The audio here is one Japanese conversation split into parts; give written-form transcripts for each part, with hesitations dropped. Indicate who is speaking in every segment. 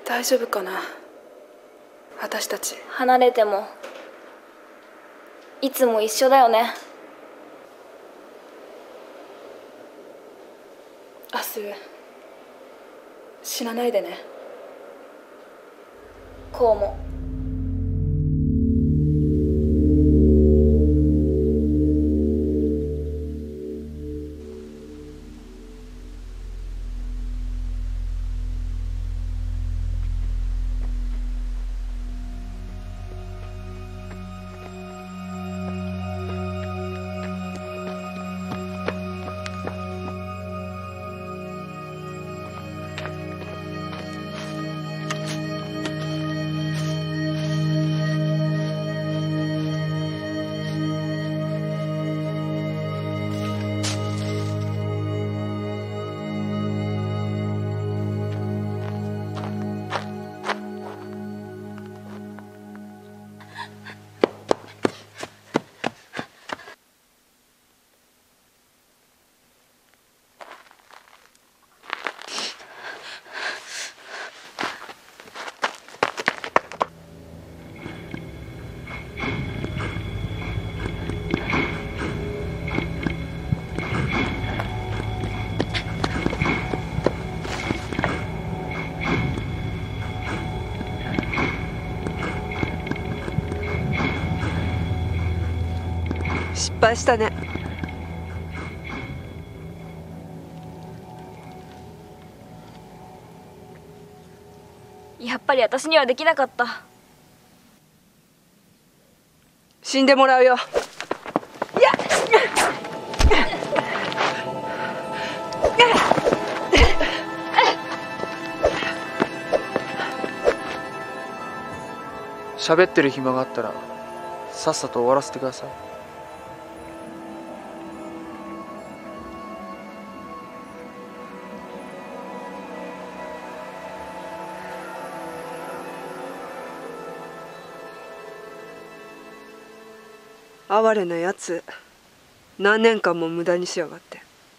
Speaker 1: 大丈夫かな。私たち
Speaker 2: 離れてもいつも一緒だよね。
Speaker 1: 明日死なないでね。
Speaker 2: こうも。
Speaker 3: 失敗したね。
Speaker 2: やっぱり私にはできなかった。
Speaker 3: 死んでもらうよ。
Speaker 4: 喋ってる暇があったらさっさと終わらせてください。
Speaker 3: 哀れなやつ、何年間も無駄にしやがって。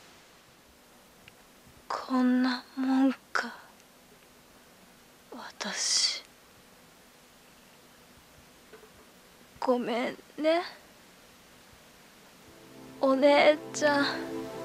Speaker 2: こんなもんか私。ごめんねお姉ちゃん。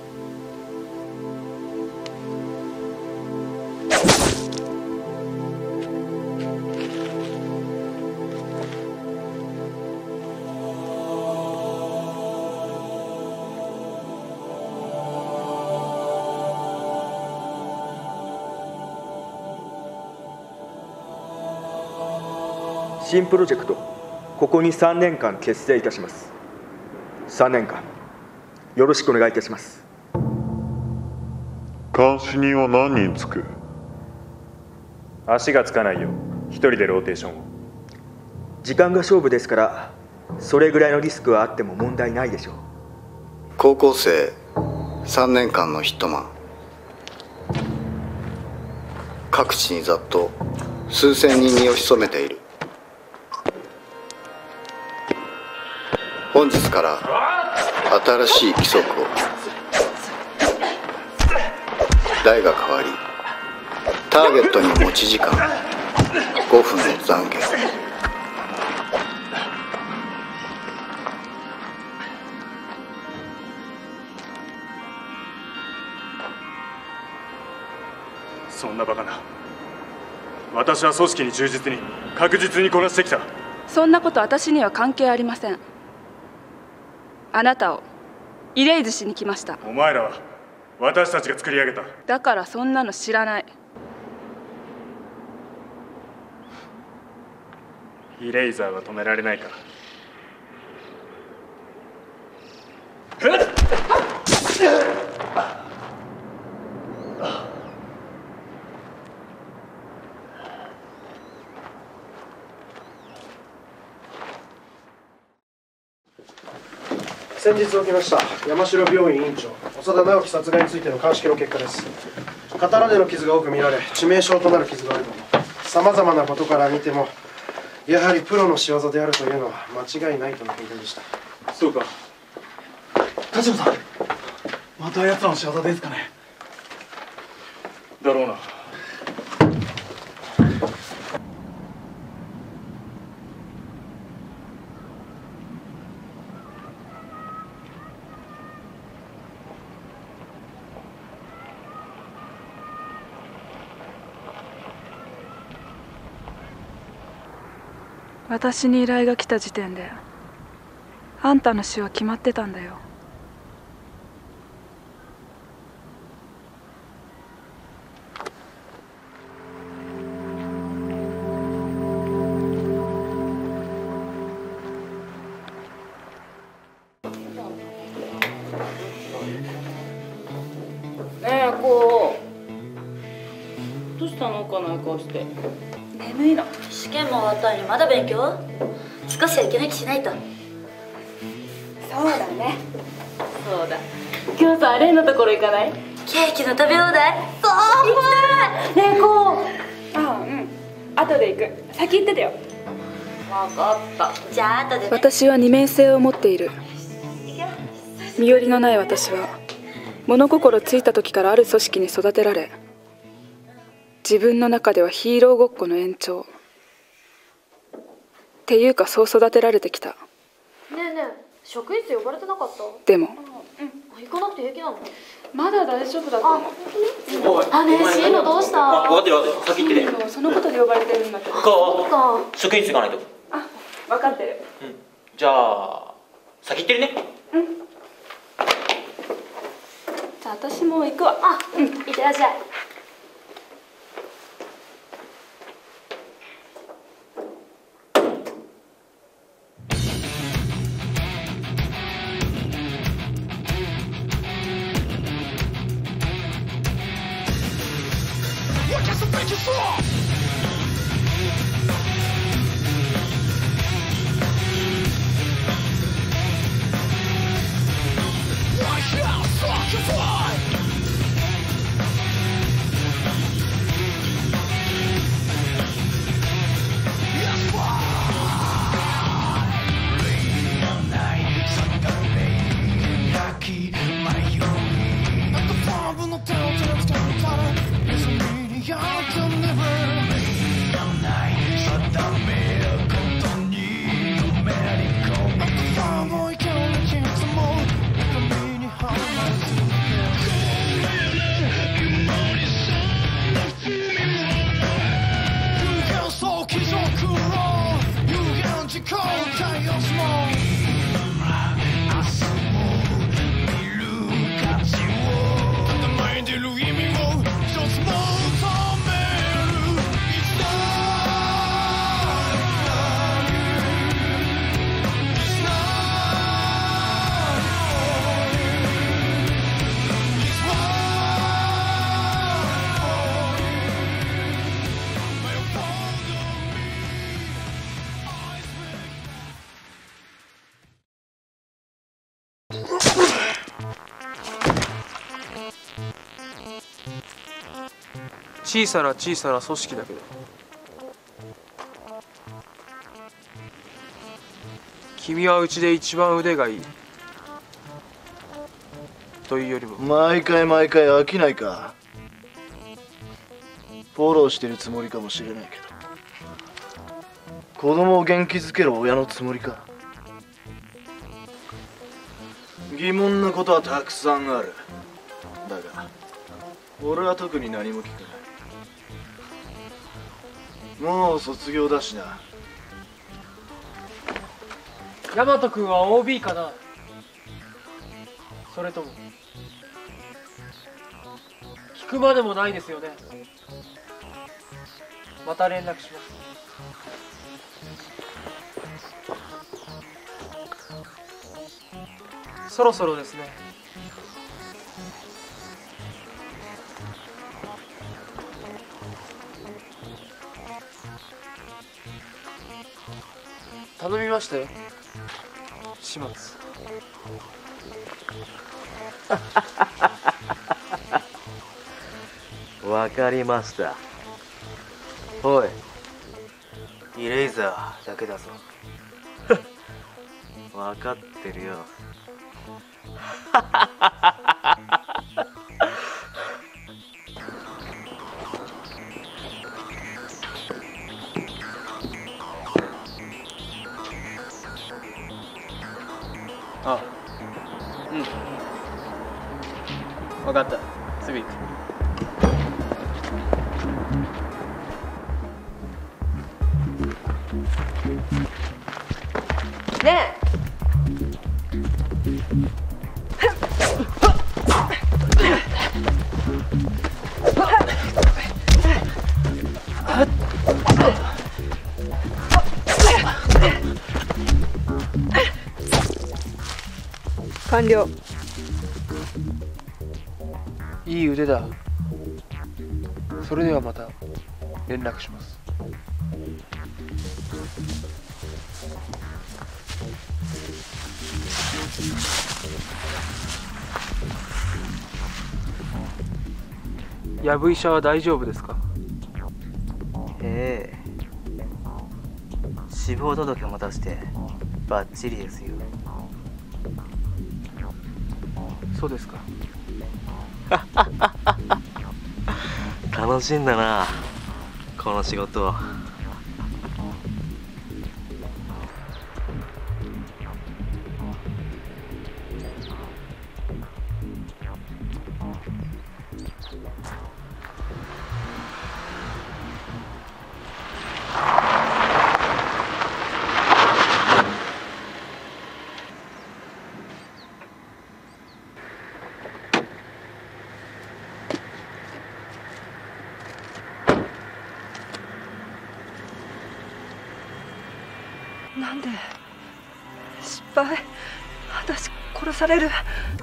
Speaker 5: 新プロジェクト、ここに3年間結成いたします。3年間よろしくお願いいたします。
Speaker 6: 監視人は何人つく？
Speaker 7: 足がつかないよ、一人でローテーションを。
Speaker 5: 時間が勝負ですから、それぐらいのリスクはあっても問題ないでしょう。
Speaker 8: 高校生3年間のヒットマン、各地にざっと数千人に押し潜めている。本日から新しい規則を。台が変わり、ターゲットに持ち時間5分の懺悔。
Speaker 7: そんなバカな。私は組織に忠実に確実にこなしてきた。
Speaker 1: そんなこと私には関係ありません。あなたをイレイズしに来ました。
Speaker 7: お前らは私たちが作り上げた。
Speaker 1: だからそんなの知らない。
Speaker 7: イレイザーは止められないから。
Speaker 9: 先日起きました山城病院院長長田直樹殺害についての鑑識の結果です。刀での傷が多く見られ、致命傷となる傷があること、さまざまなことから見てもやはりプロの仕業であるというのは間違いないとの見解でした。
Speaker 7: そうか。
Speaker 10: 立花さん、また奴らの仕業ですかね。
Speaker 7: だろうな。
Speaker 1: 私に依頼が来た時点であんたの死は決まってたんだよ。
Speaker 11: ねえ、こうどうしたの？かない顔して。眠いの。
Speaker 12: 試験も終わったのにまだ勉強？少しは息抜きしないと。
Speaker 11: そうだね。そうだ。今日さ、レンのところ行かない？
Speaker 12: ケーキの食べ放題？そう
Speaker 11: 行きたい。ねえ、こう。ああ、うん。後で行く。先行っててよ。分かった。
Speaker 12: じゃあ後でね。
Speaker 1: 私は二面性を持っている。身寄りのない私は物心ついた時からある組織に育てられ、自分の中ではヒーローごっこの延長っていうか、そう育てられてきた。
Speaker 2: ねえねえ、職員室呼ばれてなかった？
Speaker 1: でも
Speaker 2: 行かなくて平気なの？
Speaker 11: まだ大丈夫だと思う。
Speaker 2: あ、ねえ、シーノどうした？
Speaker 13: 分かってる分かってる。先行ってて。
Speaker 11: そのことで呼ばれてるんだけど。
Speaker 2: そうか。
Speaker 13: 職員室行かないと。
Speaker 11: あ、分かってる。
Speaker 13: うん。じゃあ先行ってるね。
Speaker 11: うん。じゃあ私も行くわ。
Speaker 2: あ、うん、いってらっしゃい。
Speaker 4: 小さな小さな組織だけど、君はうちで一番腕がいいというよりも、
Speaker 14: 毎回飽きないか。フォローしてるつもりかもしれないけど、子供を元気づける親のつもりか。疑問なことはたくさんある。だが俺は特に何も聞かない。もう卒業だしな。
Speaker 15: 大和君は OB かな、それとも聞くまでもないですよね。また連絡します。そろそろですね。頼みましたよ、始末。
Speaker 16: わかりました。おい、イレイザーだけだぞ。わかってるよ。
Speaker 15: あ、うん、分かった。すぐ行く。
Speaker 3: ね完了。
Speaker 15: いい腕だ。それではまた連絡します。やぶ医者は大丈夫ですか？
Speaker 16: ええ、死亡届も出してバッチリですよ。
Speaker 15: そうですか。
Speaker 16: 楽しいんだな、この仕事。
Speaker 3: なんで失敗、私殺される。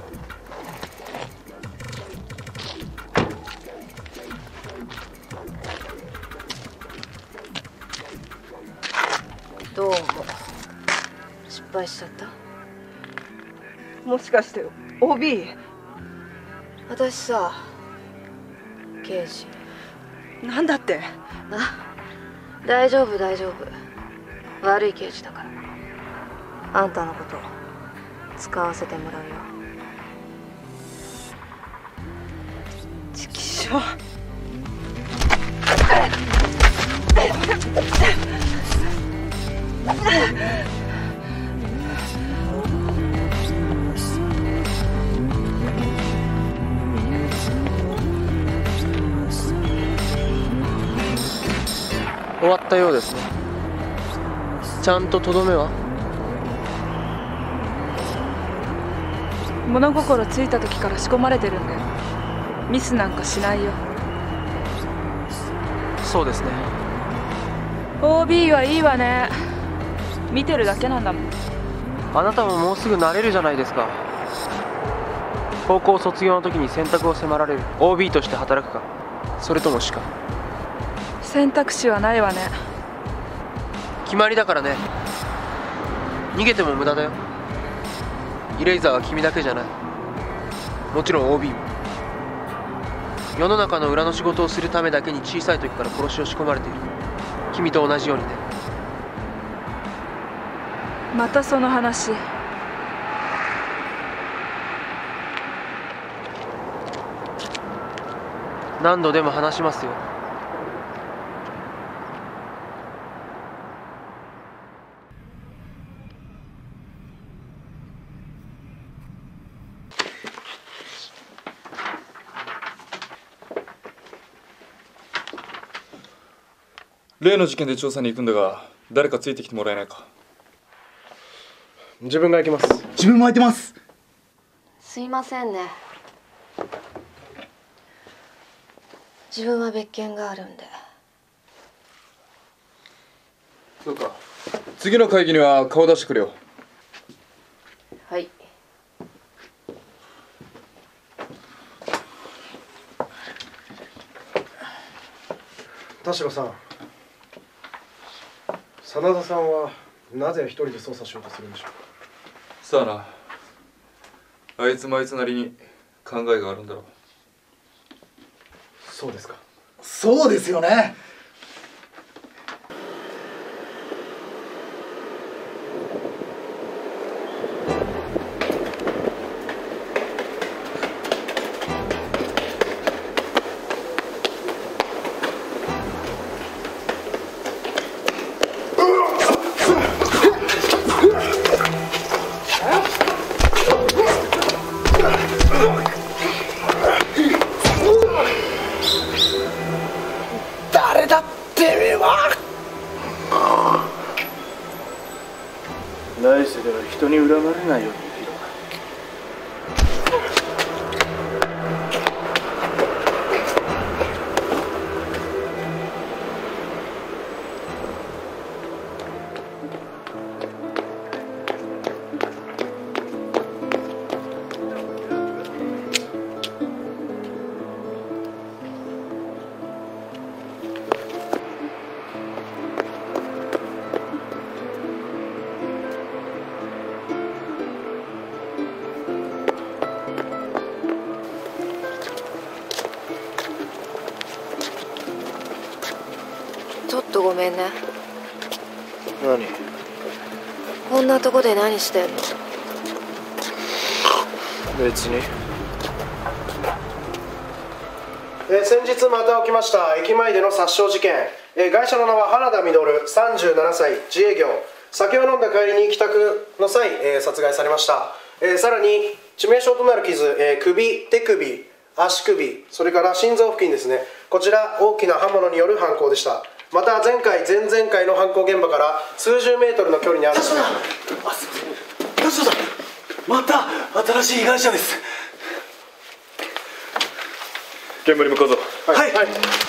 Speaker 17: どうも失敗しちゃった。
Speaker 3: もしかして OB？
Speaker 17: 私さ、刑事。
Speaker 3: なんだって？
Speaker 17: 大丈夫大丈夫、悪い刑事だから。あんたのこと使わせてもらうよ。
Speaker 3: チキショー。
Speaker 15: 終わったようですね。ちゃんととどめは？
Speaker 1: 物心ついた時から仕込まれてるんだよ。ミスなんかしないよ。
Speaker 15: そうですね。
Speaker 1: OB はいいわね。見てるだけなんだもん。
Speaker 15: あなたももうすぐ慣れるじゃないですか。高校卒業の時に選択を迫られる。 OB として働くか、それとも死か。
Speaker 1: 選択肢はないわね。
Speaker 15: 決まりだからね。逃げても無駄だよ。イレイザーは君だけじゃない。もちろん OB も。世の中の裏の仕事をするためだけに小さい時から殺しを仕込まれている。君と同じようにね。
Speaker 1: またその話。
Speaker 15: 何度でも話しますよ。
Speaker 18: 例の事件で調査に行くんだが、誰かついてきてもらえないか。
Speaker 9: 自分が行きます。
Speaker 10: 自分も空いてます。
Speaker 17: すいませんね、自分は別件があるんで。
Speaker 18: そうか。次の会議には顔出してくれよ。
Speaker 17: はい。
Speaker 9: 田代さん、真田さんはなぜ一人で捜査しようとするんでしょうか。
Speaker 18: さあな、あいつもあいつなりに考えがあるんだろう。
Speaker 9: そうですか。
Speaker 10: そうですよね。
Speaker 14: 誰だってめえは。 来世では人に恨まれないように生きろ。
Speaker 17: ちょっとごめんね。
Speaker 14: 何？
Speaker 17: こんなとこで何してんの？
Speaker 14: 別に。
Speaker 9: 先日また起きました駅前での殺傷事件。ガイシャの名は原田稔、37歳、自営業。酒を飲んだ帰りに帰宅の際、殺害されました。さらに致命傷となる傷、首、手首、足首、それから心臓付近ですね。こちら大きな刃物による犯行でした。また前回前々回の犯行現場から数十メートルの距離にある。
Speaker 10: 達郎さん、また新しい被害者です。
Speaker 7: 現場に向かうぞ。
Speaker 10: はい、はい。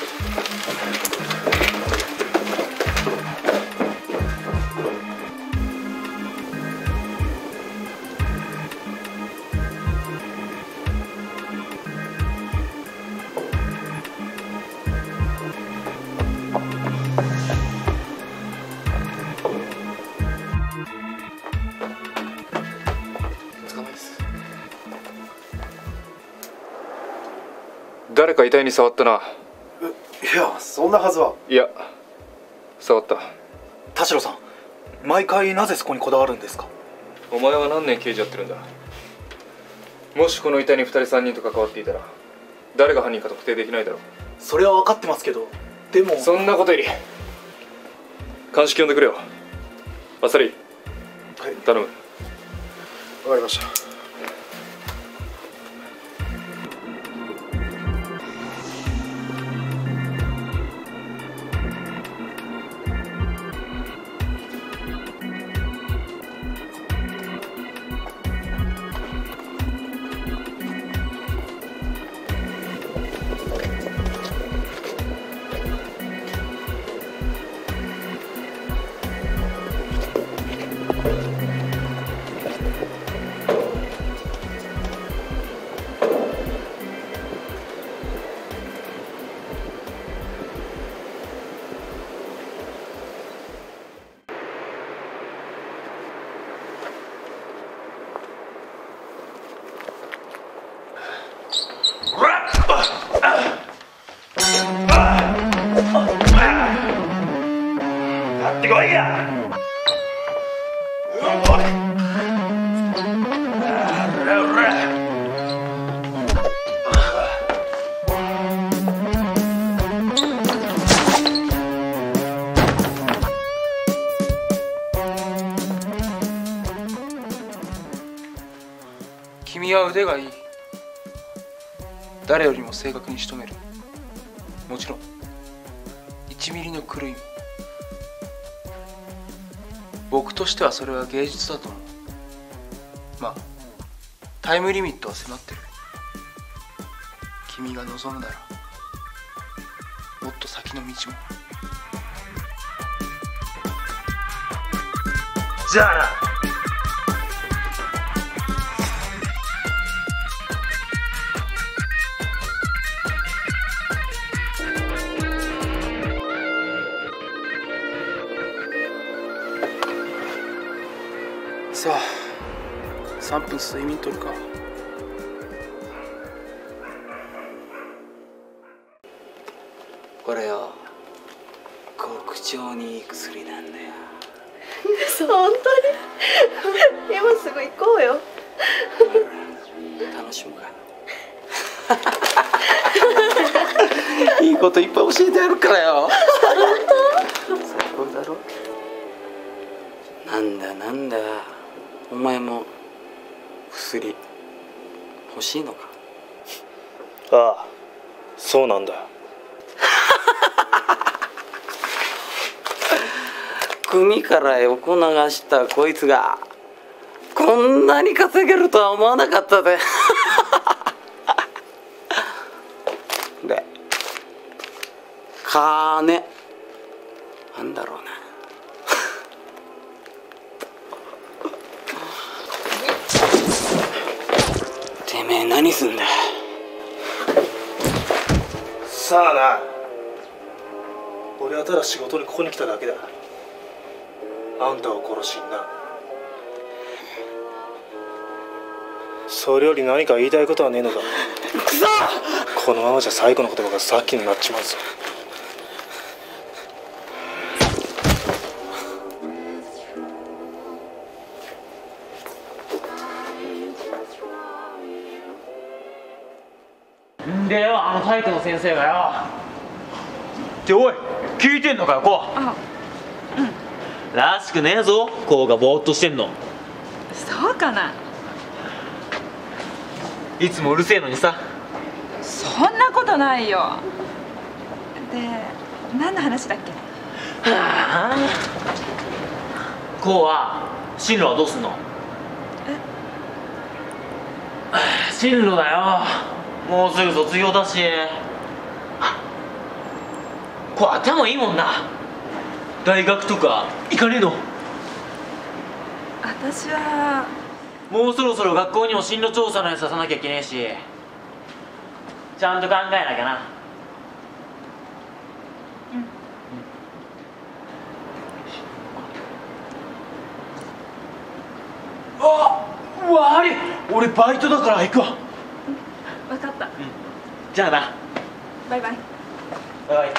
Speaker 18: 誰か遺体に触ったな。
Speaker 9: いや、そんなはずは。
Speaker 18: いや、触った。
Speaker 10: 田代さん、毎回なぜそこにこだわるんですか？
Speaker 18: お前は何年刑事やってるんだ。もしこの遺体に2人3人と関わっていたら誰が犯人か特定できないだろう。
Speaker 10: それは分かってますけど、でも
Speaker 18: そんなことより鑑識呼んでくれよ。あさり、はい、頼む。
Speaker 9: わかりました。
Speaker 10: ってこいや。
Speaker 15: 君は腕がいい。誰よりも正確に仕留める。もちろん1ミリの狂いも。僕としてはそれは芸術だと思う。まあタイムリミットは迫ってる。君が望むならもっと先の道も。
Speaker 10: じゃあな。
Speaker 15: さあ3分睡眠とるか。
Speaker 19: これよ、極調にいい薬なんだよ。
Speaker 17: 本当に今すぐ行こうよ。
Speaker 19: 楽しむか。いいこといっぱい教えてやるからよ。本当？最高だろ。なんだお前も薬欲しいのか？
Speaker 14: ああ、そうなんだ。
Speaker 19: 組から横流したこいつがこんなに稼げるとは思わなかったぜ。で、金なんだろうな。てめえ何すんだ。
Speaker 14: さあな、俺はただ仕事にここに来ただけだ。あんたを殺しにな。それより何か言いたいことはねえのか。くそ！このままじゃ最後の言葉がさっきになっちまうぞ。
Speaker 16: んでよ、あの体育の先生がよ。っておい、聞いてんのかよ、こう。らしくねえぞ、こうがぼーっとしてんの。
Speaker 11: そうかな。
Speaker 16: いつもうるせえのにさ。
Speaker 11: そんなことないよ。で、何の話だっけ。
Speaker 16: はあ。こうは進路はどうすんの。進路だよ。もうすぐ卒業だし。こう頭いいもんな。大学とか行かねえの。
Speaker 11: 私は
Speaker 16: もうそろそろ学校にも進路調査のやつ出さなきゃいけねえし、ちゃんと考えなきゃな。悪い、俺バイトだから行くわ。
Speaker 11: 分かった、
Speaker 16: じゃあな。
Speaker 11: バイバイ。
Speaker 16: バイバイ。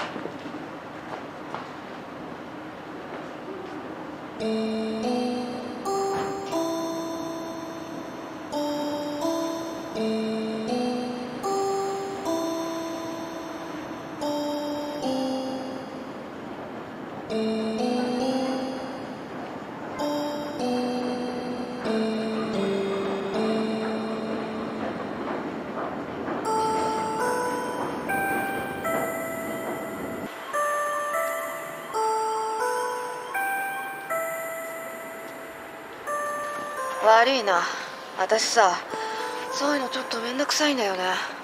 Speaker 17: 悪いな、私さ、そういうのちょっとめんどくさいんだよね。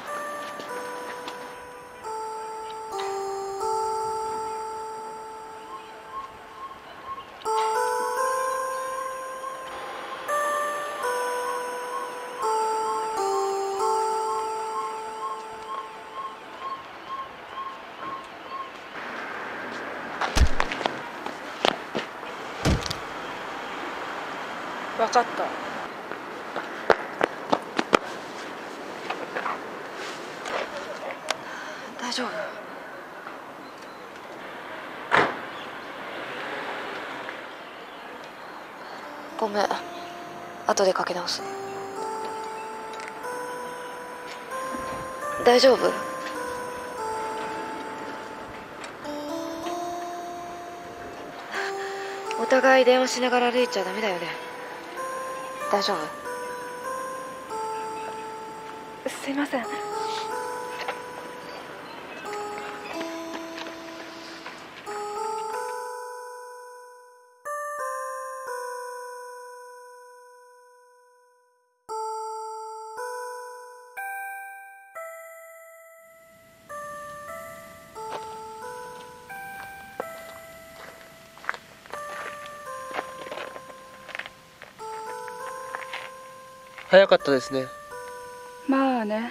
Speaker 1: 分かった。
Speaker 17: 大丈夫？ごめん、後でかけ直す。大丈夫？お互い電話しながら歩いちゃダメだよね。大丈夫？
Speaker 11: すいません。
Speaker 15: 早かったですね。
Speaker 1: まあね。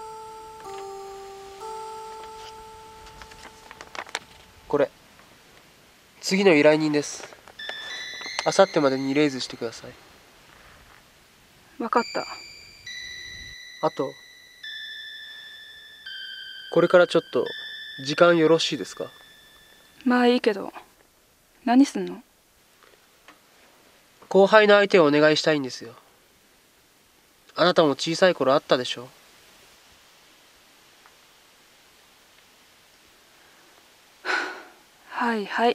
Speaker 15: これ次の依頼人です。あさってまでにレイズしてください。
Speaker 1: 分かった。
Speaker 15: あとこれからちょっと時間よろしいですか？
Speaker 1: まあいいけど、何すんの？
Speaker 15: 後輩の相手をお願いしたいんですよ。あなたも小さい頃あったでしょ。
Speaker 1: はいはい。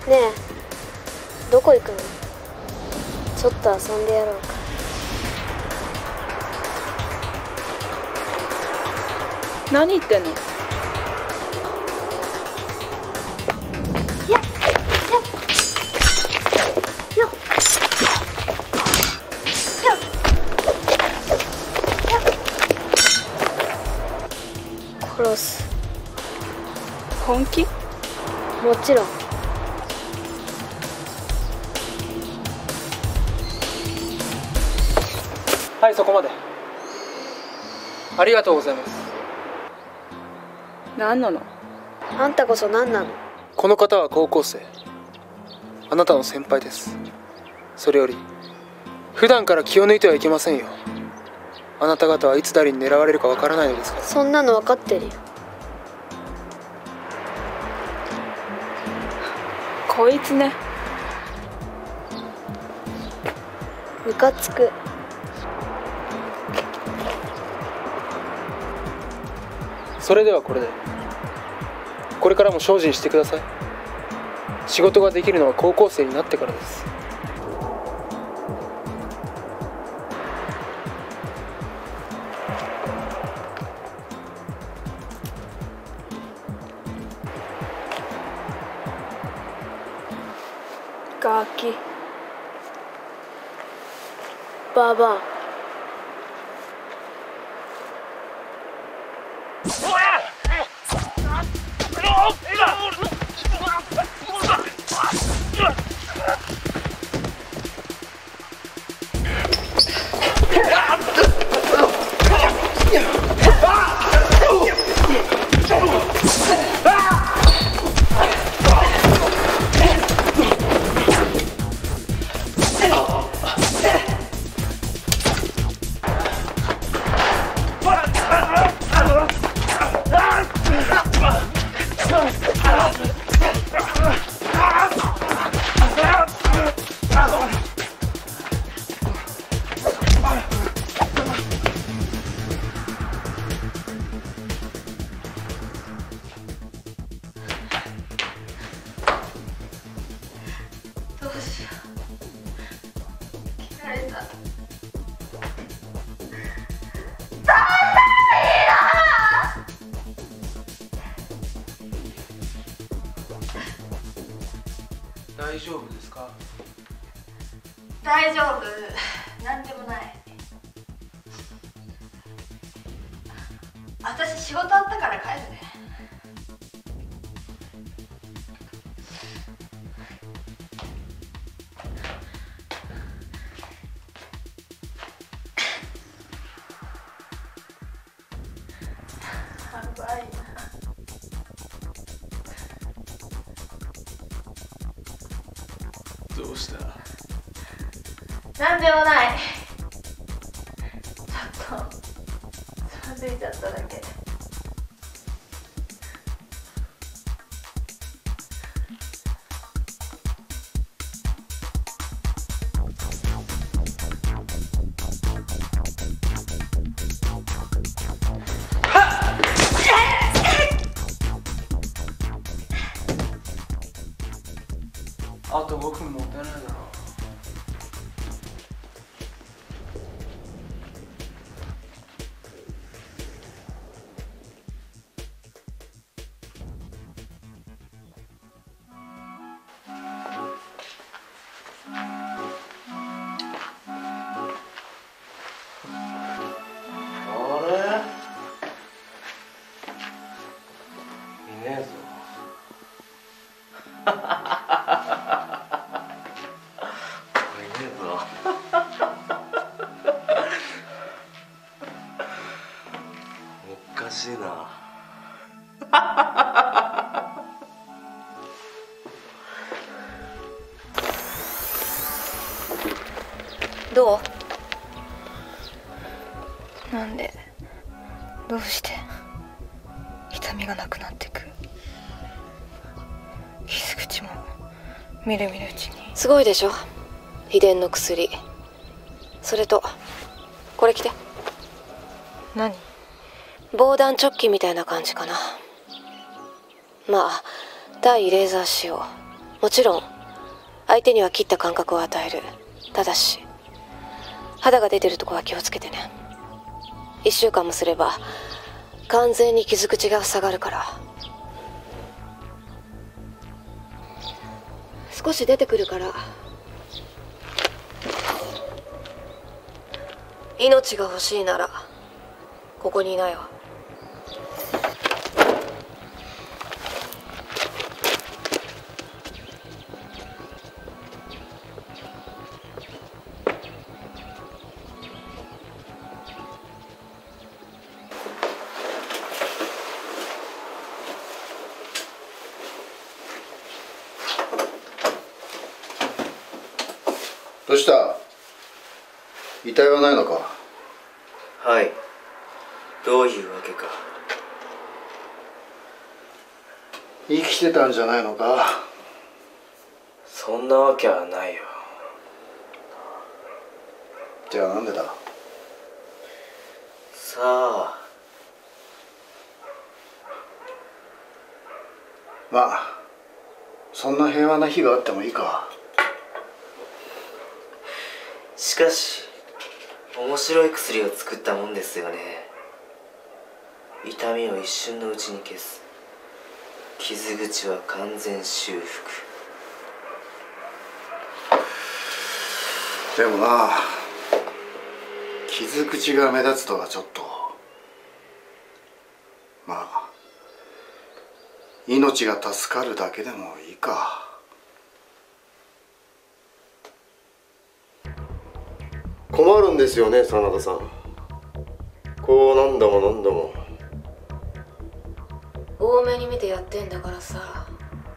Speaker 2: ねえ、どこ行くの？ちょっと遊んでやろうか。
Speaker 1: 何言ってんの？
Speaker 2: 殺す。
Speaker 1: 本気？
Speaker 2: もちろん。
Speaker 15: はい、そこまで。ありがとうございます。
Speaker 1: 何なの？
Speaker 2: あんたこそ何なの？
Speaker 15: この方は高校生。あなたの先輩です。それより普段から気を抜いてはいけませんよ。あなた方はいつ誰に狙われるかわからないのですから。
Speaker 2: そんなの分かってるよ。
Speaker 1: こいつね。
Speaker 2: ムカつく。
Speaker 15: それではこれで。これからも精進してください。仕事ができるのは高校生になってからです。
Speaker 1: ガキ。
Speaker 2: ババア。
Speaker 15: 大丈夫ですか？
Speaker 17: 大丈夫、なんでもない。私仕事あったから帰るね。やばいな。
Speaker 19: どうした？
Speaker 17: なんでもない。ちょっとつまずいちゃっただけ。
Speaker 15: あと5分もったいないだろう。
Speaker 19: いねえぞ。おかしいな。
Speaker 17: どう？なんで？どうして痛みがなくなってく？傷口もみるみるうちに。
Speaker 2: すごいでしょ、秘伝の薬。それとこれ着て。
Speaker 17: 何？
Speaker 2: 防弾チョッキみたいな感じかな。まあ対レーザー仕様。 もちろん相手には切った感覚を与える。ただし肌が出てるとこは気をつけてね。1週間もすれば完全に傷口が塞がるから。少し出てくるから、命が欲しいならここにいなよ。
Speaker 8: どうした？遺体はないのか？
Speaker 20: はい。どういうわけか。
Speaker 8: 生きてたんじゃないのか？
Speaker 20: そんなわけはないよ。
Speaker 8: じゃあなんでだ？
Speaker 20: さあ。
Speaker 8: まあそんな平和な日があってもいいか。
Speaker 20: しかし面白い薬を作ったもんですよね。痛みを一瞬のうちに消す。傷口は完全修復。
Speaker 8: でもな、傷口が目立つとはちょっと。まあ命が助かるだけでもいいか。
Speaker 21: 困るんですよね、真田さん。こう何度も何度も。
Speaker 2: 多めに見てやってんだからさ、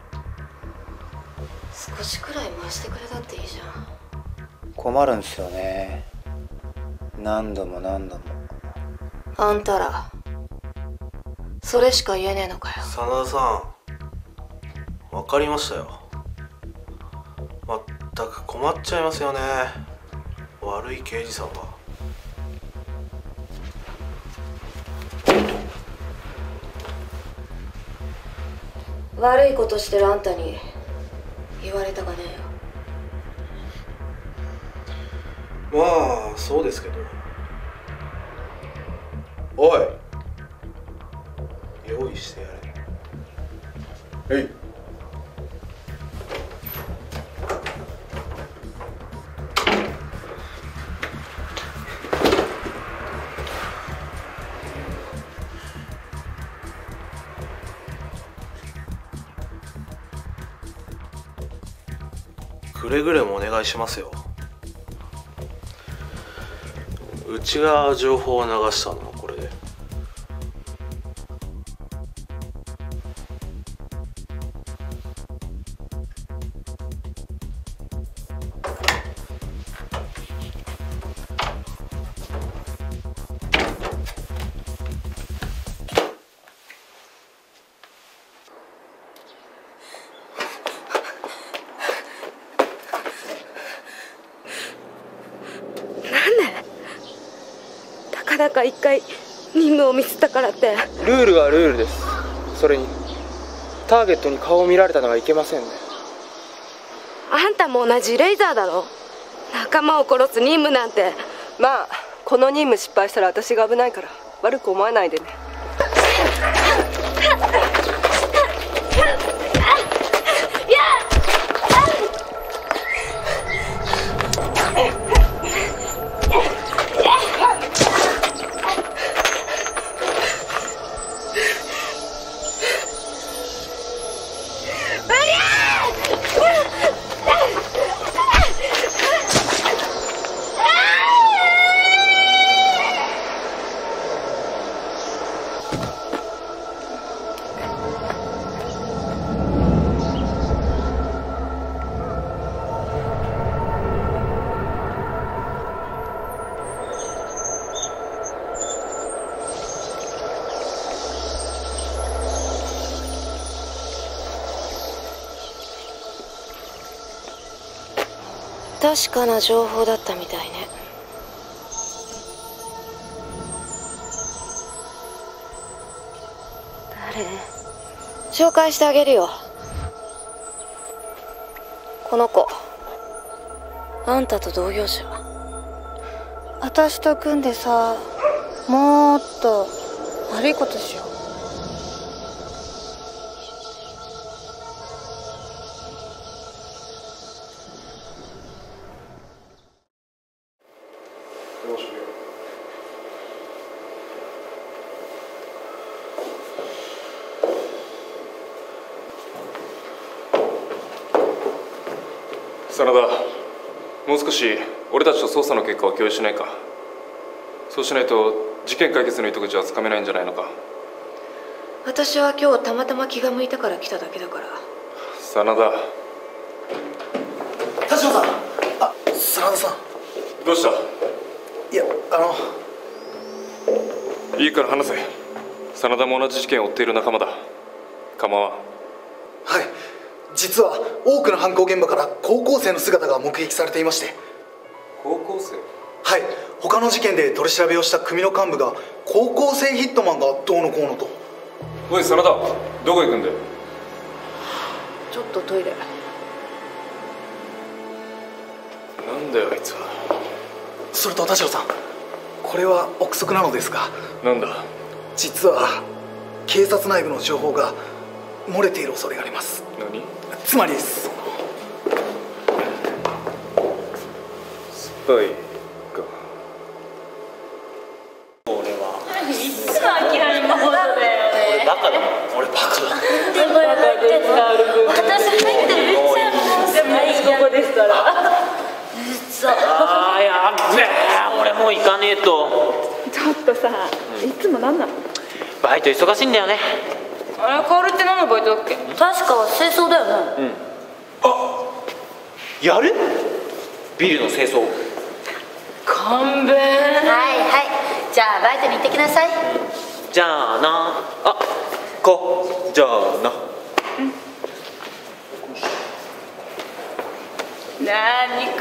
Speaker 2: 少しくらい回してくれたっていいじゃん。
Speaker 20: 困るんですよね。何度も何度も。
Speaker 2: あんたらそれしか言えねえのかよ。
Speaker 14: 真田さん、分かりましたよ。まったく困っちゃいますよね、悪い刑事さんは。
Speaker 2: 悪いことしてるあんたに言われたかね
Speaker 14: まあそうですけど。おい、用意してやれ。
Speaker 8: はい。
Speaker 14: くれぐれもお願いしますよ。うちが情報を流したのはこれで。
Speaker 2: たかだか一回任務をミスったからって。
Speaker 15: ルールはルールです。それにターゲットに顔を見られたのはいけませんね。
Speaker 2: あんたも同じレイザーだろ。仲間を殺す任務なんて。
Speaker 3: まあこの任務失敗したら私が危ないから悪く思わないでね。
Speaker 2: 確かな情報だったみたいね。誰？紹介してあげるよ。 この子あんたと同業者。
Speaker 17: 私と組んでさ、もっと悪いことしよう。
Speaker 18: 真田、もう少し俺たちと捜査の結果を共有しないか。そうしないと事件解決の糸口はつかめないんじゃないのか。
Speaker 2: 私は今日たまたま気が向いたから来ただけだから。
Speaker 18: 真田。
Speaker 10: 田代さん、あ、真田さん。
Speaker 18: どうした？
Speaker 10: いや、
Speaker 18: いいから話せ。真田も同じ事件を追っている仲間だ。構わん。
Speaker 10: はい、実は多くの犯行現場から高校生の姿が目撃されていまして。
Speaker 18: 高校生？
Speaker 10: はい、他の事件で取り調べをした組の幹部が高校生ヒットマンがどうのこうのと。
Speaker 18: おい真田、どこ行くんだよ。
Speaker 2: ちょっとトイレ。
Speaker 18: なんだよあいつは。
Speaker 10: それと田代さん、これは憶測なのですが。
Speaker 18: なんだ。
Speaker 10: 実は警察内部の情報が漏れている恐れがあります。
Speaker 18: 何？
Speaker 10: つまりス
Speaker 18: パイか。
Speaker 12: 俺はいつも諦めモードだよね。
Speaker 13: バカだもん。俺バカだ。
Speaker 12: でもやってんの。私入ってる。でもここでしたら。
Speaker 16: あーやっべえ、俺もう行かねえと。
Speaker 11: ちょっとさ、いつも何なの？
Speaker 16: バイト忙しいんだよね。
Speaker 11: あれ、カオルって何のバイトだっけ？
Speaker 12: 確か清掃だよね。
Speaker 16: うん。あ、やる？ビルの清掃。
Speaker 11: 勘弁。
Speaker 12: はいはい、じゃあバイトに行ってきなさい。
Speaker 16: じゃあな。あ、じゃあな。
Speaker 11: なにこもしか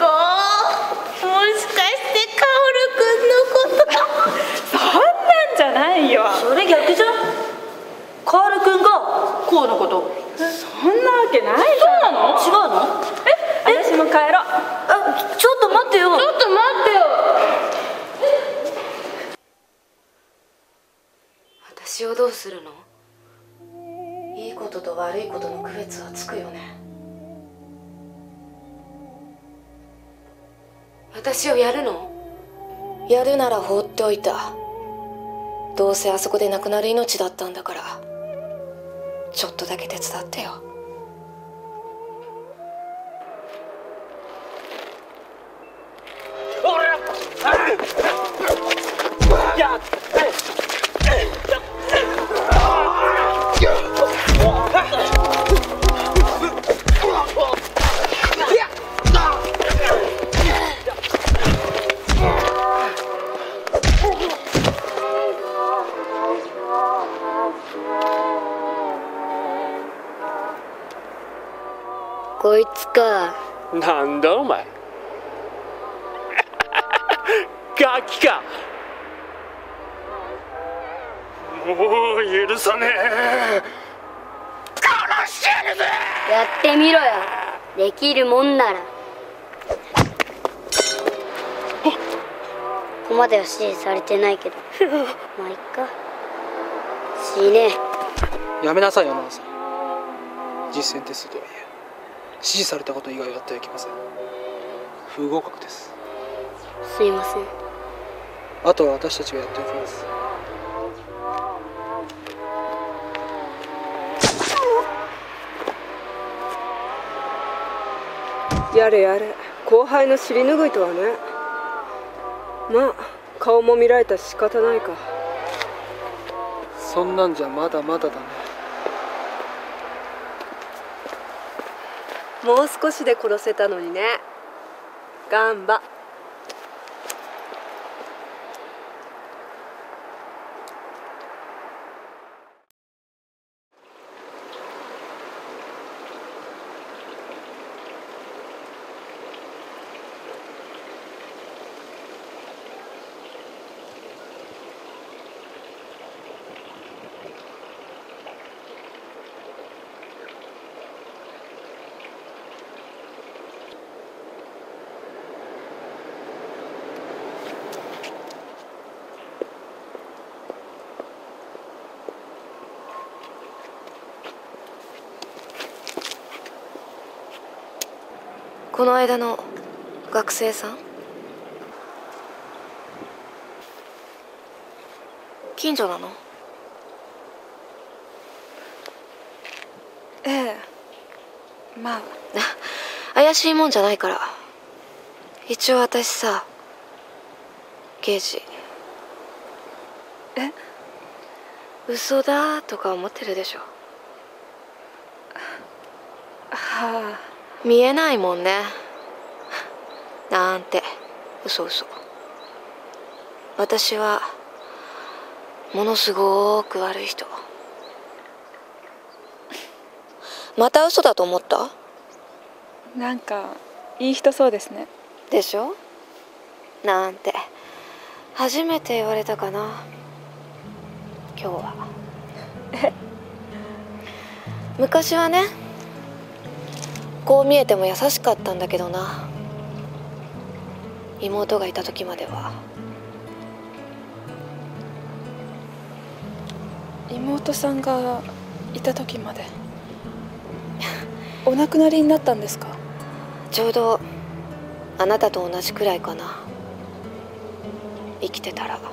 Speaker 11: してカオルくんのことそんなんじゃないよ。
Speaker 12: それ逆じゃん。カオルくんがこうのこと。
Speaker 11: そんなわけないじゃん。
Speaker 12: そうなの？違うの？
Speaker 11: 私も帰ろう。
Speaker 12: ちょっと待ってよ。
Speaker 11: ちょっと待ってよ。
Speaker 2: 私をどうするの？いいことと悪いことの区別はつくよね。私をやるの？やるなら放っておいた。どうせあそこで亡くなる命だったんだから、ちょっとだけ手伝ってよ。
Speaker 6: こいつか。
Speaker 19: なんだお前ガキか。もう許さねえ。殺してやるぜ。
Speaker 6: やってみろよ、できるもんなら。ここまでは指示されてないけどまあいっか。死ね。
Speaker 15: やめなさい山田さん。実践テストとはいえ指示されたこと以外はやってはいけません。不合格です。
Speaker 6: すいません。
Speaker 15: あとは私たちがやっておきます。
Speaker 3: やれやれ、後輩の尻拭いとはね。まあ顔も見られたし仕方ないか。
Speaker 15: そんなんじゃまだまだだね。
Speaker 3: もう少しで殺せたのにね。ガンバ。
Speaker 2: この間の学生さん？近所なの？
Speaker 1: ええ、まあ
Speaker 2: 怪しいもんじゃないから。一応私さ、刑事。
Speaker 1: え？
Speaker 2: 嘘だとか思ってるでしょ。
Speaker 1: はあ。
Speaker 2: 見えないもんね。なんて嘘。私はものすごく悪い人。また嘘だと思った？
Speaker 1: なんかいい人そうですね。
Speaker 2: でしょ？なんて初めて言われたかな、今日は。昔はね、こう見えても優しかったんだけどな。妹がいた時までは。
Speaker 1: 妹さんがいた時まで。お亡くなりになったんですか？
Speaker 2: ちょうどあなたと同じくらいかな、生きてたら。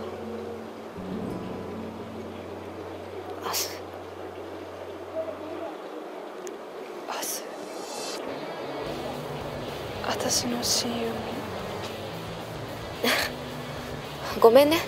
Speaker 2: 明日。
Speaker 1: 私の親友も。
Speaker 2: ごめんね。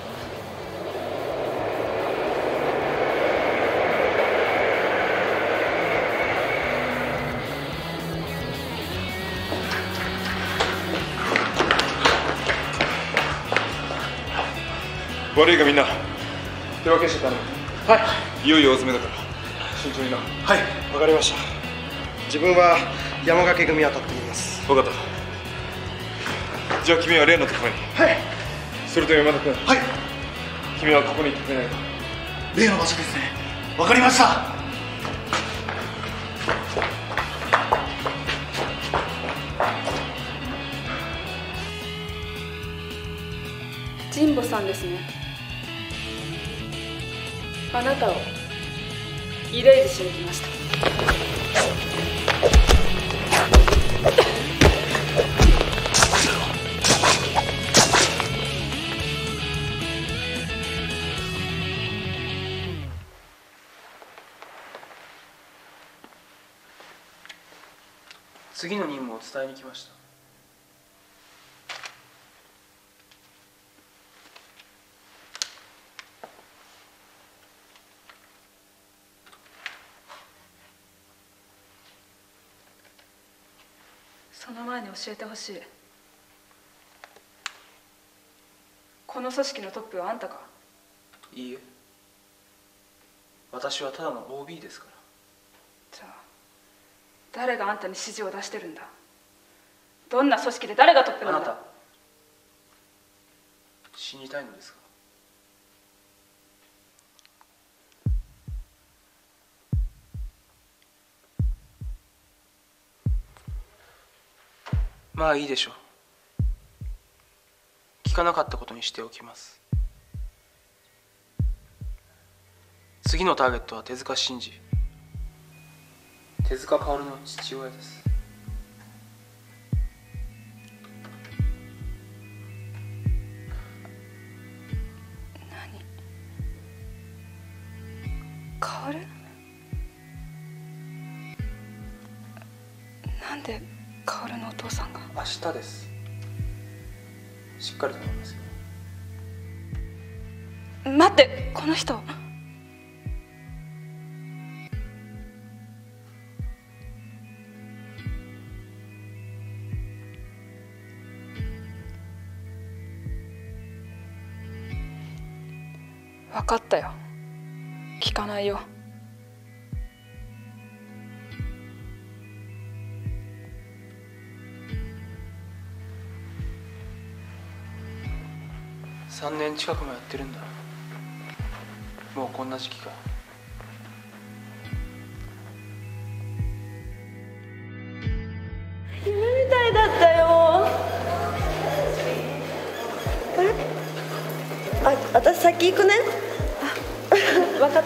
Speaker 18: 悪いがみんな手分けして頼む。はい。いよいよ大詰めだから慎重にな。
Speaker 9: はい、わかりました。自分は山掛組当たってみます。
Speaker 18: 分かった。じゃあ君は例のところに。
Speaker 9: はい。
Speaker 18: それと山田君。
Speaker 9: はい。
Speaker 18: 君はここに行ってくれないか。
Speaker 9: 例の場所ですね。わかりました。
Speaker 1: 神保さんですね。あなたをイレイズしに来ました。
Speaker 15: 次の任務を伝えに来ました。
Speaker 1: その前に教えてほしい。この組織のトップはあんたか？
Speaker 15: いいえ、私はただの OB ですから。
Speaker 1: じゃあ誰があんたに指示を出してるんだ？どんな組織で誰がトップなんだ？
Speaker 15: あなた死にたいのですか？まあいいでしょう。聞かなかったことにしておきます。次のターゲットは手塚真二、手塚薫の父親です。
Speaker 1: 何？薫？なんで薫のお父さんが？
Speaker 15: 明日です。しっかり頼みますよ。
Speaker 1: 待って、この人。分かったよ。聞かないよ。
Speaker 15: 3年近くもやってるんだ。もうこんな時期か。
Speaker 12: 夢みたいだったよ。あれ？私先行くね。分かった。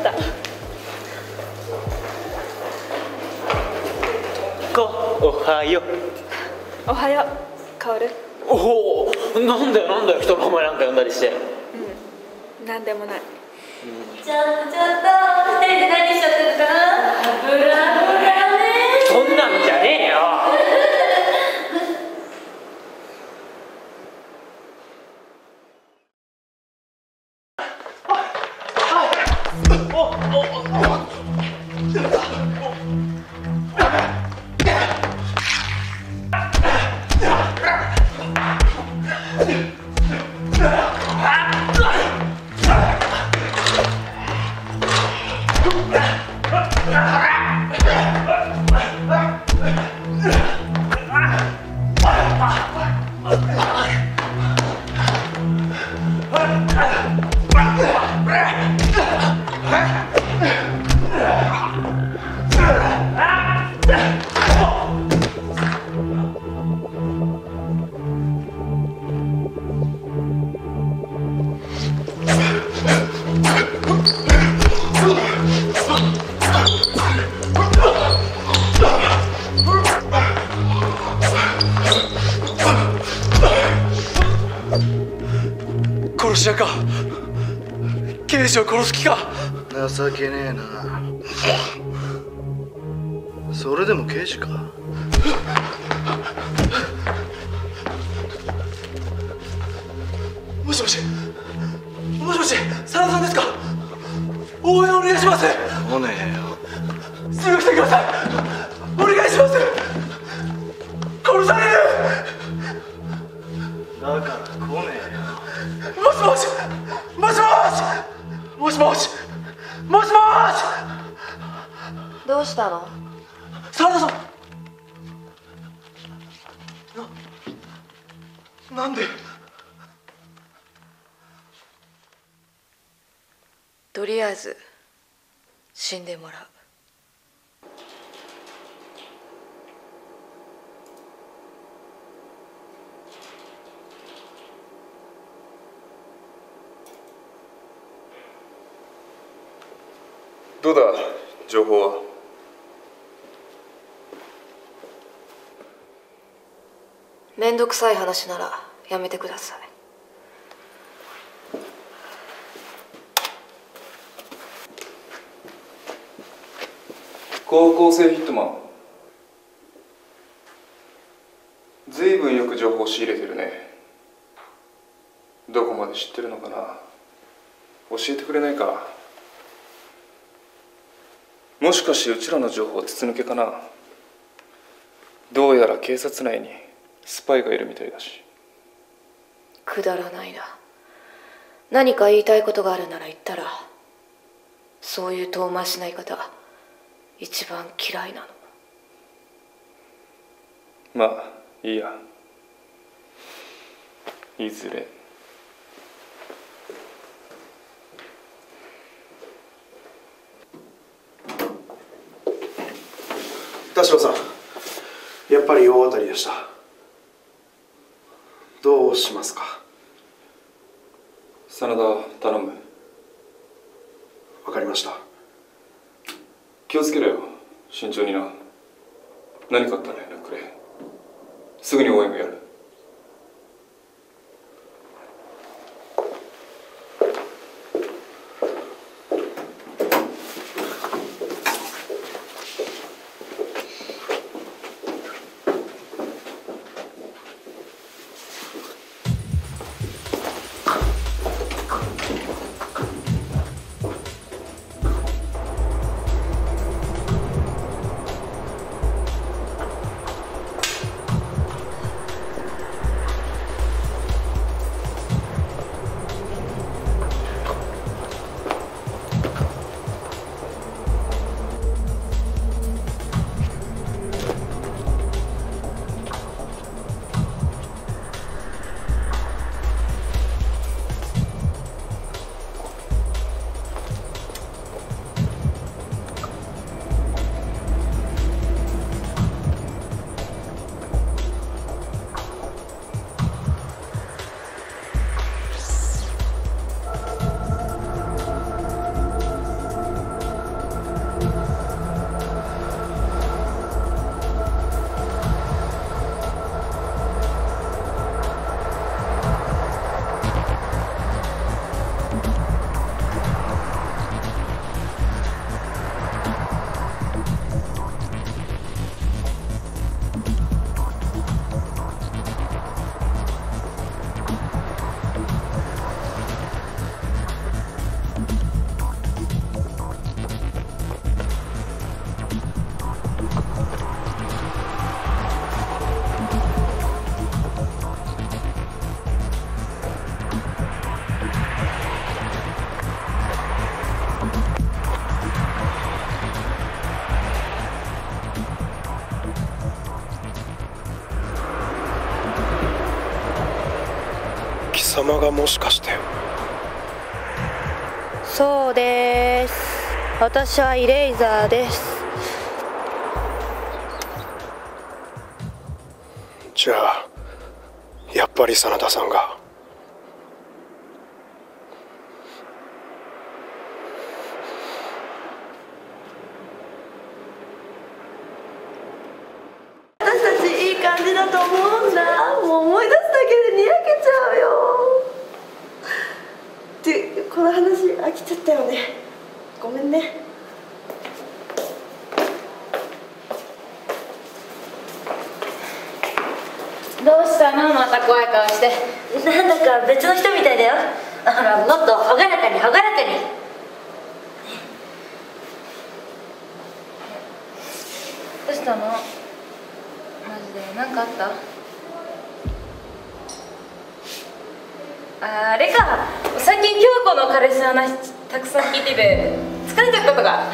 Speaker 16: おはよう。
Speaker 1: おはよう、カオル。
Speaker 16: おお、なんだよ人の名前なんか呼んだりして。
Speaker 1: なんでもない。
Speaker 12: ちょっと2人で何しちゃってるかな。ブラブラね。
Speaker 16: そんなのじゃねえよ。
Speaker 10: 殺し屋か。刑事を殺す気か。
Speaker 8: 情けねえな。それでも刑事か。
Speaker 10: もしもし真田さんですか。応援お願いします。
Speaker 8: 来ねえよ。
Speaker 10: すぐ来てください。お願いします。殺される。
Speaker 8: だから来ねえよ。
Speaker 10: もしもし
Speaker 17: どうしたの？
Speaker 10: 真田さん。なんで？
Speaker 17: とりあえず死んでもらう。
Speaker 18: どうだ情報は。
Speaker 17: めんどくさい話ならやめてください。
Speaker 18: 高校生ヒットマン、ずいぶんよく情報を仕入れてるね。どこまで知ってるのかな。教えてくれないか。もしかしてうちらの情報筒抜けかな。どうやら警察内にスパイがいるみたいだし。
Speaker 2: くだらないな。何か言いたいことがあるなら言ったら。そういう遠回しな言い方一番嫌いなの。
Speaker 18: まあいいや。いずれ。
Speaker 9: 田代さん、やっぱり大当たりでした。どうしますか。
Speaker 18: 真田頼む。
Speaker 9: わかりました。
Speaker 18: 気をつけろよ、慎重にな。何かあったら連絡くれ。すぐに応援がやる。
Speaker 9: 様がもしかして。
Speaker 17: そうです。私はイレイザーです。
Speaker 9: じゃあやっぱり真田さんが。
Speaker 12: 私たちいい感じだと思うんだ。もう思い出すだけでにやけちゃうよ。ってこの話飽きちゃったよね。ごめんね。
Speaker 2: どうしたの、また怖い顔して。
Speaker 12: なんだか別の人みたいだよ。ほら、もっと朗らかに朗らかに。
Speaker 2: どうしたの？マジで何かあった？あれか、最近京子の彼氏の話たくさん聞いてて疲れてることが。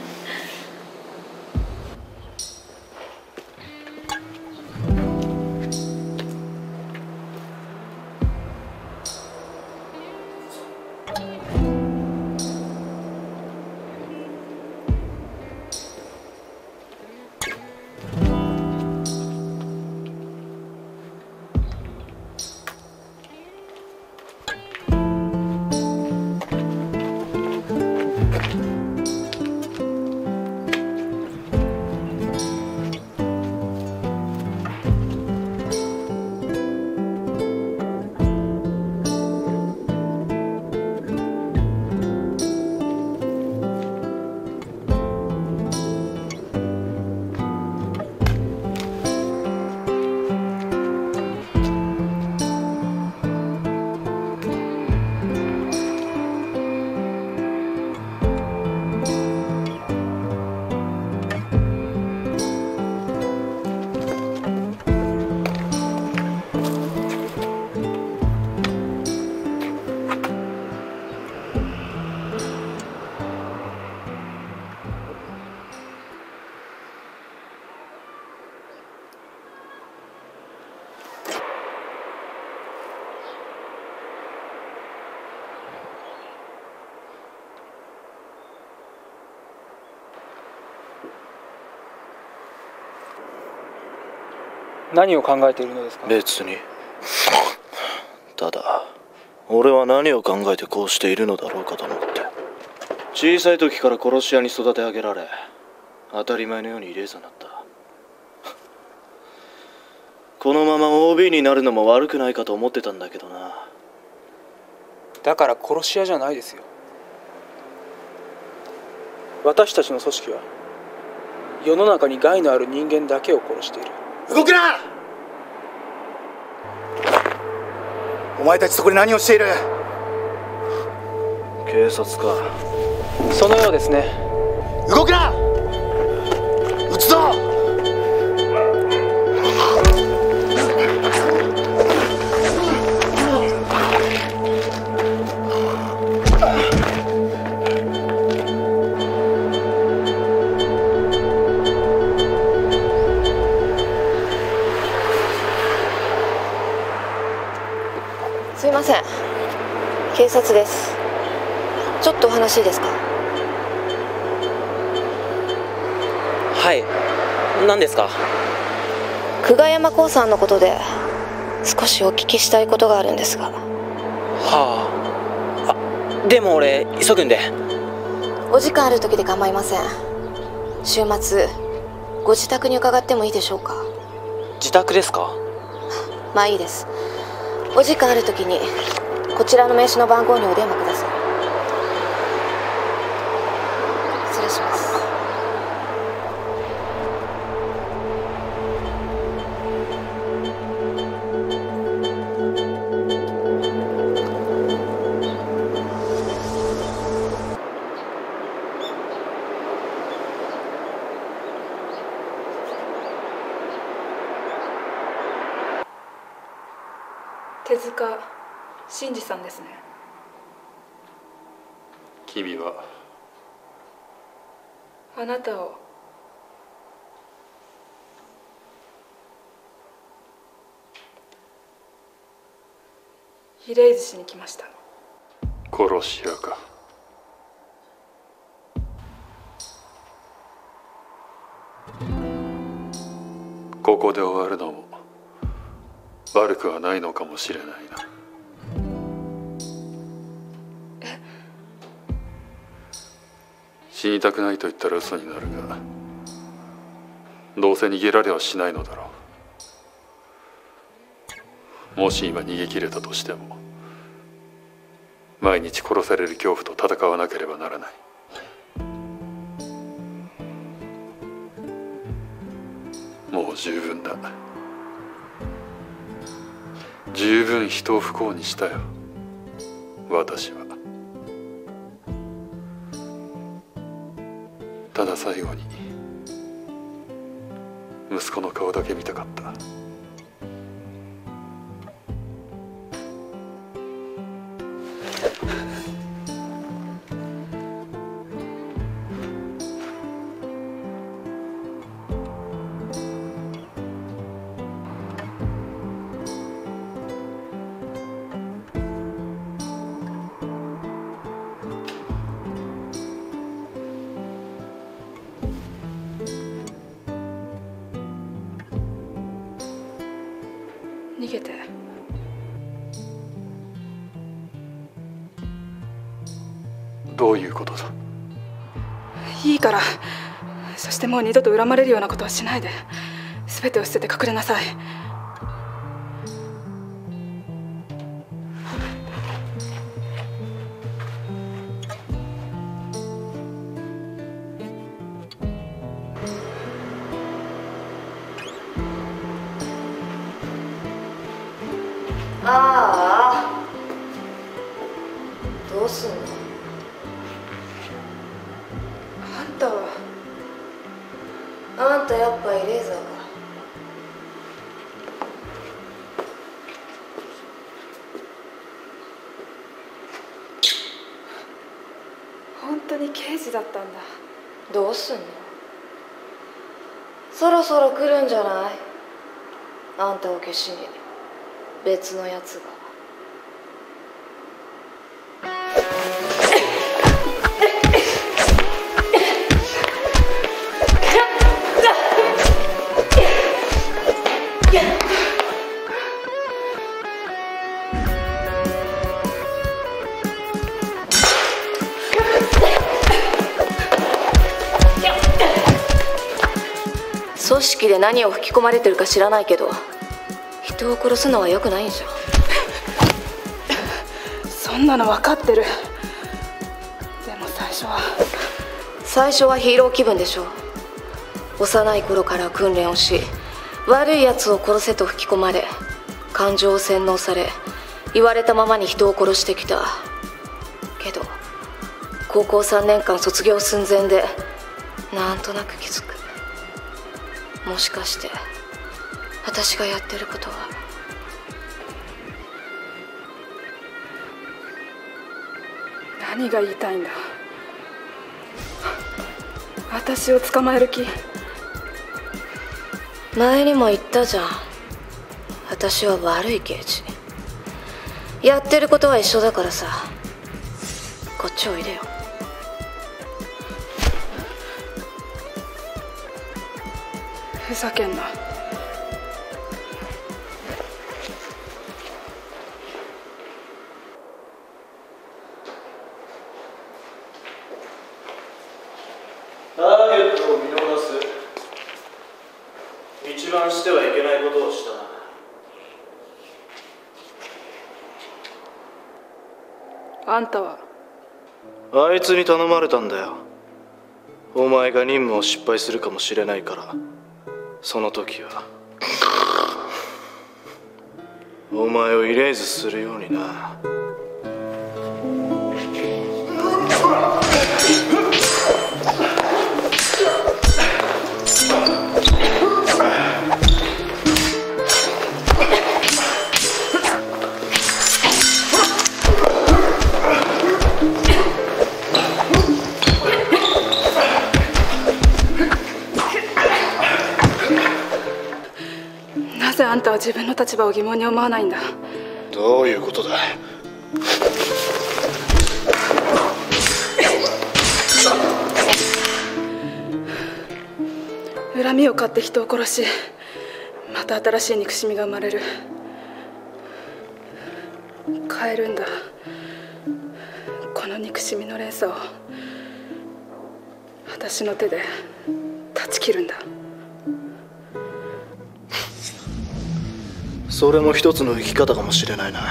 Speaker 15: 何を考えているのですか？
Speaker 19: 別に。ただ俺は何を考えてこうしているのだろうかと思って。小さい時から殺し屋に育て上げられ、当たり前のようにイレーザーになった。このまま OB になるのも悪くないかと思ってたんだけどな。
Speaker 15: だから殺し屋じゃないですよ。私たちの組織は世の中に害のある人間だけを殺している。
Speaker 10: 動くな！お前たちそこで何をしている？
Speaker 19: 警察か。
Speaker 15: そのようですね。
Speaker 10: 動くな！撃つぞ！
Speaker 2: すいません、警察です。ちょっとお話いいですか？
Speaker 13: はい、何ですか？
Speaker 2: 久我山興産のことで少しお聞きしたいことがあるんですが。
Speaker 13: はあ、でも俺急ぐんで。
Speaker 2: お時間ある時で構いません。週末ご自宅に伺ってもいいでしょうか？
Speaker 13: 自宅ですか？
Speaker 2: まあいいです。お時間ある時にこちらの名刺の番号にお電話ください。失礼します。
Speaker 1: 手塚真二さんですね。
Speaker 18: 君は
Speaker 1: あなたをイレイズしに来ました。
Speaker 5: 殺し屋か。ここで終わるのも悪くはないのかもしれないな。死にたくないと言ったら嘘になるが、どうせ逃げられはしないのだろう。もし今逃げ切れたとしても、毎日殺される恐怖と戦わなければならない。もう十分だ。十分人を不幸にしたよ、私は。ただ最後に息子の顔だけ見たかった。
Speaker 1: 逃げて。
Speaker 5: どういうことだ。
Speaker 1: いいから。そしてもう二度と恨まれるようなことはしないで。全てを捨てて隠れなさい。
Speaker 17: ああ、どうすんの？あんたやっぱイレーザーか。
Speaker 1: 本当に刑事だったんだ。
Speaker 17: どうすんの？そろそろ来るんじゃない？あんたを消しに別のやつが。組織で何を吹き込まれてるか知らないけど、人を殺すのは良くないんじゃん。
Speaker 1: そんなの分かってる。でも最初はヒーロー気分でしょ。幼い頃から訓練をし、悪いやつを殺せと吹き込まれ、感情を洗脳され、言われたままに人を殺してきた。けど高校3年間卒業寸前でなんとなく気づく。もしかして私がやってることは。 何が言いたいんだ。私を捕まえる気？
Speaker 17: 前にも言ったじゃん。私は悪い刑事。やってることは一緒だからさ。こっちおいでよ。
Speaker 1: ふざけんな。
Speaker 19: ターゲットを見逃す。一番してはいけないことをしたな。
Speaker 1: あんたは？
Speaker 19: あいつに頼まれたんだよ。お前が任務を失敗するかもしれないから、その時はお前をイレイズするようにな。
Speaker 1: なぜあんたは自分の立場を疑問に思わないんだ。
Speaker 19: どういうことだ。
Speaker 1: 恨みを買って人を殺し、また新しい憎しみが生まれる。変えるんだ、この憎しみの連鎖を。私の手で断ち切るんだ。
Speaker 19: それも一つの生き方かもしれないな。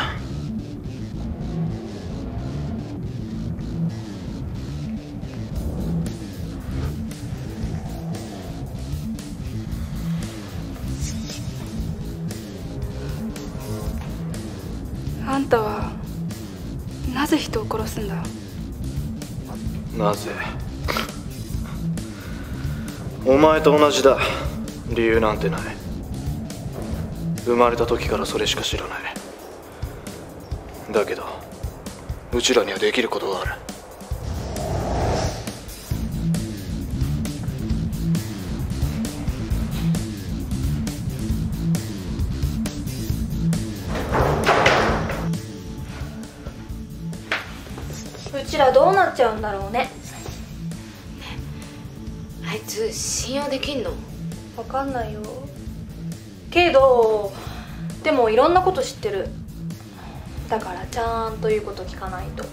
Speaker 1: あんたはなぜ人を殺すんだ。
Speaker 19: なぜ？お前と同じだ。理由なんてない。生まれた時からそれしか知らない。だけどうちらにはできることがある。
Speaker 17: うちらどうなっちゃうんだろうね。
Speaker 2: あいつ信用できんの？
Speaker 17: わかんないよ。けどでもいろんなこと知ってる。だからちゃんと言うこと聞かないと。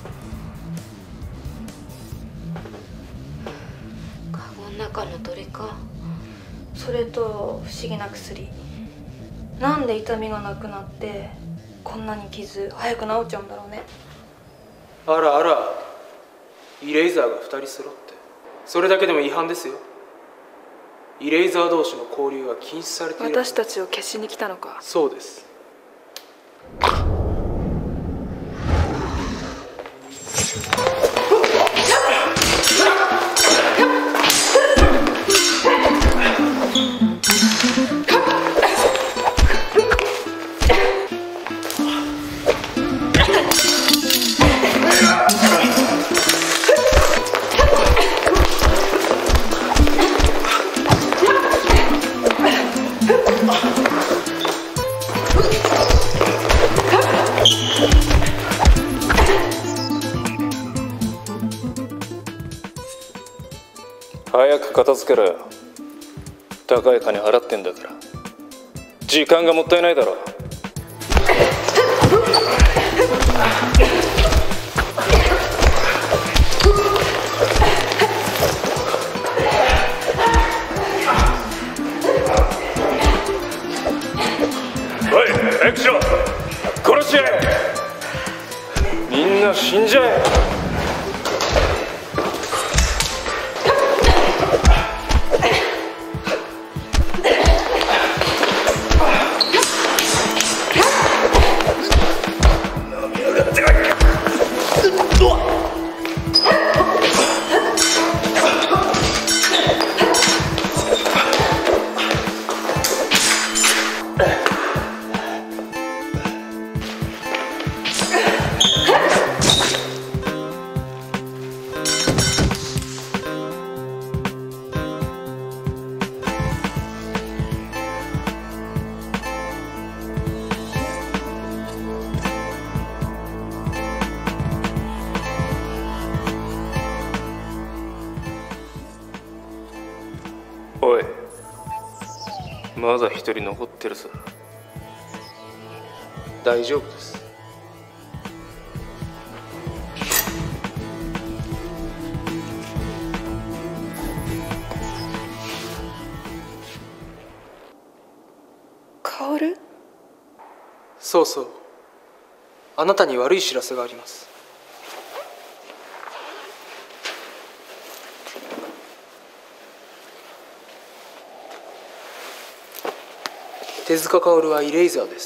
Speaker 2: カゴの中の鳥か。
Speaker 17: それと不思議な薬。なんで痛みがなくなってこんなに傷早く治っちゃうんだろうね。
Speaker 15: あらあら、イレイザーが2人揃って、それだけでも違反ですよ。イレイザー同士の交流が禁止されている。
Speaker 1: 私たちを消しに来たのか。
Speaker 15: そうです。
Speaker 5: 早く片付けろよ。高い金払ってんだから。時間がもったいないだろ。おい、早くしろ。殺し合え。みんな死んじゃえ。おい、まだ一人残ってるぞ。
Speaker 15: 大丈夫です。
Speaker 1: 薫？
Speaker 15: そうそう、あなたに悪い知らせがあります。手塚薫はイレイザーです。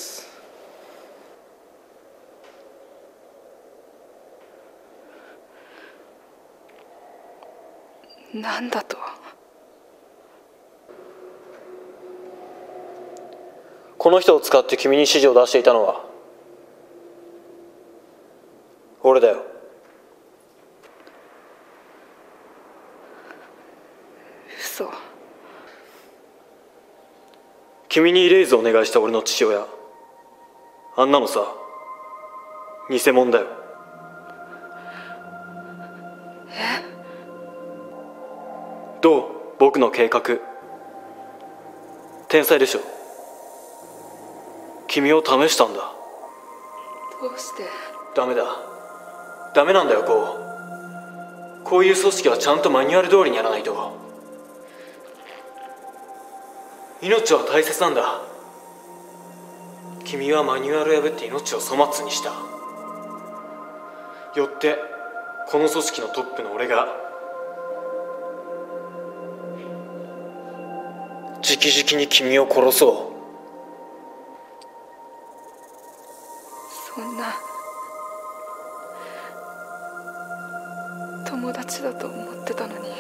Speaker 1: なんだと？
Speaker 13: この人を使って君に指示を出していたのは俺だよ。
Speaker 1: 嘘。
Speaker 13: 君にイレイズをお願いした俺の父親、あんなのさ、
Speaker 19: 偽物だよ。どう？僕の計画。天才でしょ。君を試したんだ。
Speaker 1: どうして？
Speaker 19: ダメだ。ダメなんだよ、こういう組織はちゃんとマニュアル通りにやらないと。命は大切なんだ。君はマニュアルを破って命を粗末にした。よってこの組織のトップの俺が直々に君を殺そう。
Speaker 1: そんな友達だと思ってたのに。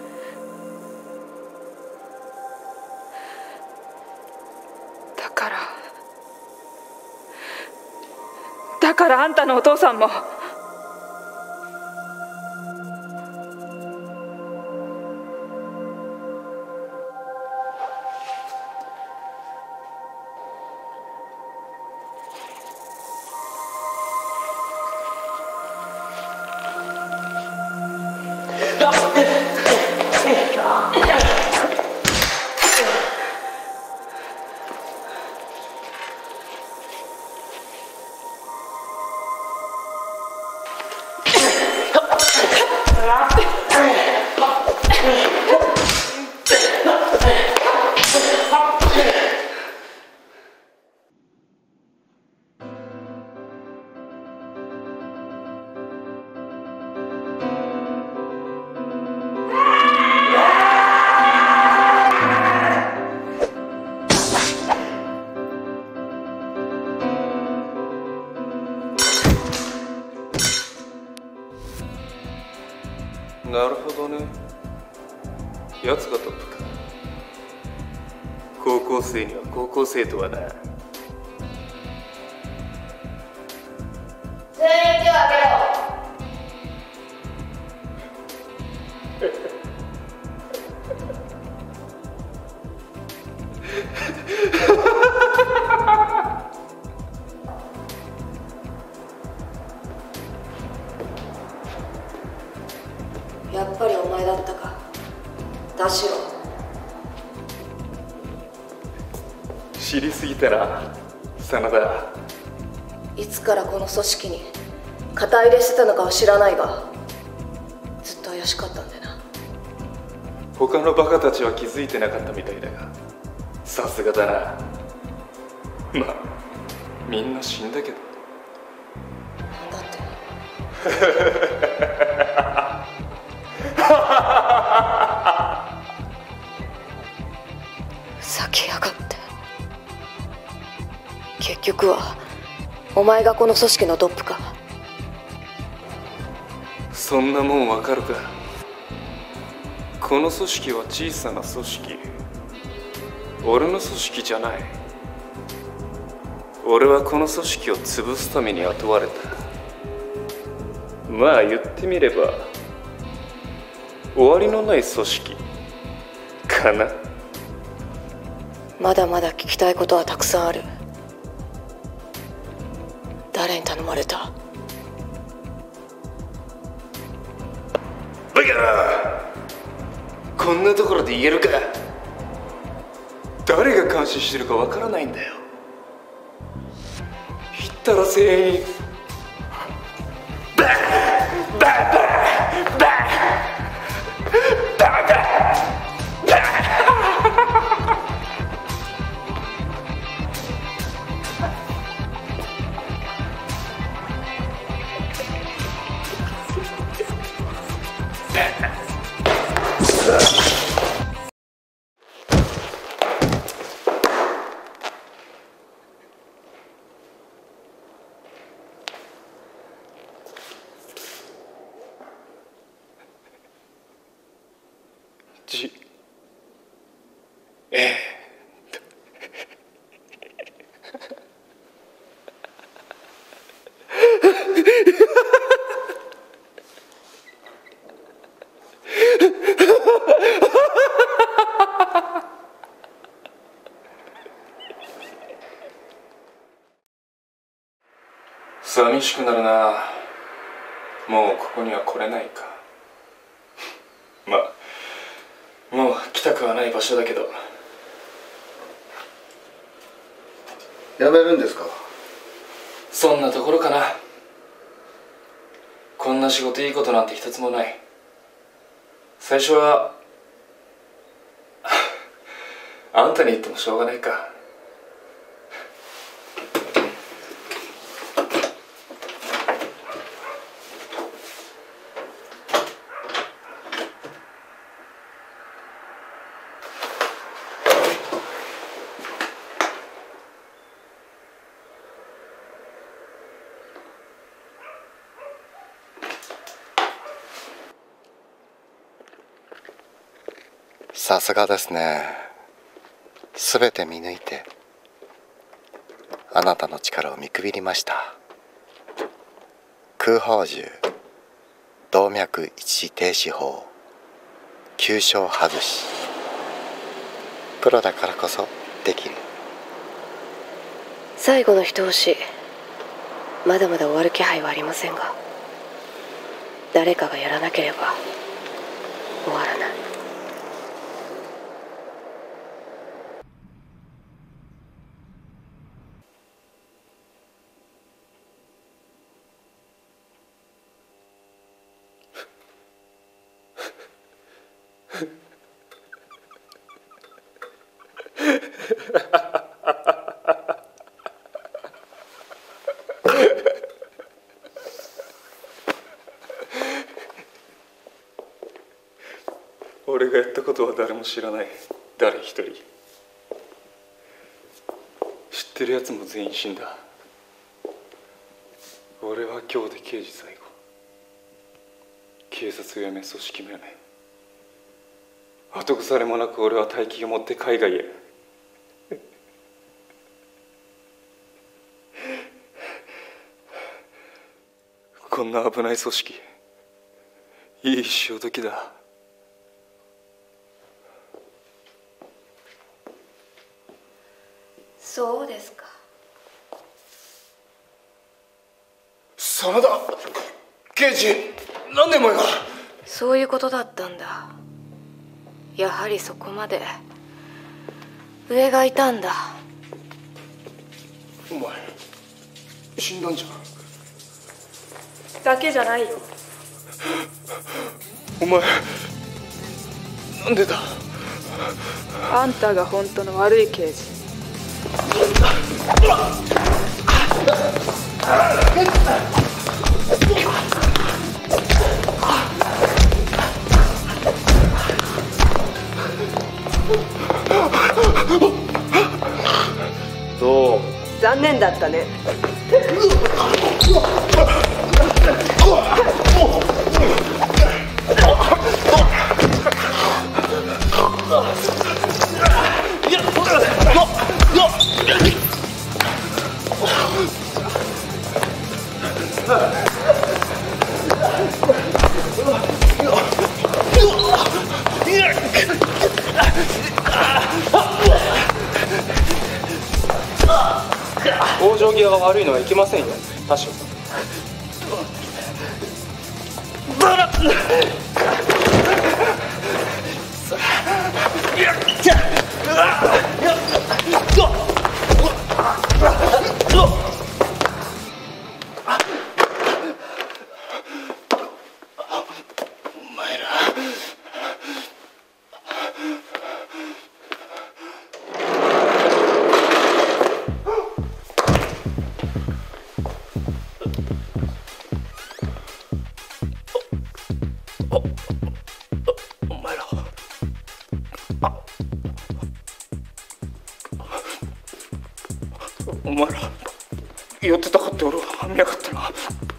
Speaker 1: だからあんたのお父さんも。
Speaker 18: なるほどね。やつがトップか。高校生には高校生とはな。
Speaker 17: 全員手を挙げろ。やっぱりお前だったか。田代。
Speaker 18: 知りすぎたな、真田。
Speaker 17: いつからこの組織に肩入れしてたのかは知らないが、ずっと怪しかったんでな。
Speaker 18: 他のバカたちは気づいてなかったみたいだが、さすがだな。まあみんな死んだけど。
Speaker 17: だってふざけやがって。結局はお前がこの組織のトップか。
Speaker 18: そんなもんわかるか。この組織は小さな組織。俺の組織じゃない。俺はこの組織を潰すために雇われた。まあ言ってみれば終わりのない組織かな。
Speaker 17: まだまだ聞きたいことはたくさんある。誰に頼まれた？
Speaker 18: バカ！こんなところで言えるか。誰が監視してるかわからないんだよ。言ったら全員バーバーバーバーバーバーバー。 寂しくなるな。もうここには来れないか。まあもう来たくはない場所だけど。
Speaker 8: やめるんですか？
Speaker 18: そんなところかな。こんな仕事いいことなんて一つもない。最初はあんたに言ってもしょうがないか。
Speaker 8: さすがですね。すべて見抜いてあなたの力を見くびりました。空砲銃、動脈一時停止法、急所外し。プロだからこそできる。
Speaker 2: 最後の一押し、まだまだ終わる気配はありませんが、誰かがやらなければ終わらない。
Speaker 18: 俺がやったことは誰も知らない。誰一人。知ってるやつも全員死んだ。俺は今日で刑事最後。警察を辞め、組織も辞め、後腐れもなく俺は大金を持って海外へ。こんな危ない組織、いい潮時だ。
Speaker 2: そうですか。
Speaker 10: 真田刑事、何でお前が。
Speaker 2: そういうことだったんだ。やはりそこまで上がいたんだ。
Speaker 10: お前死んだんじゃ。
Speaker 1: だけじゃないよ。
Speaker 10: お前なんでだ。
Speaker 1: あんたが本当の悪い刑事。
Speaker 3: どう？残念だったね。
Speaker 15: 往生際が悪いのはいけませんよ、田代さん。
Speaker 18: お前ら寄ってたかって俺は見やがったな。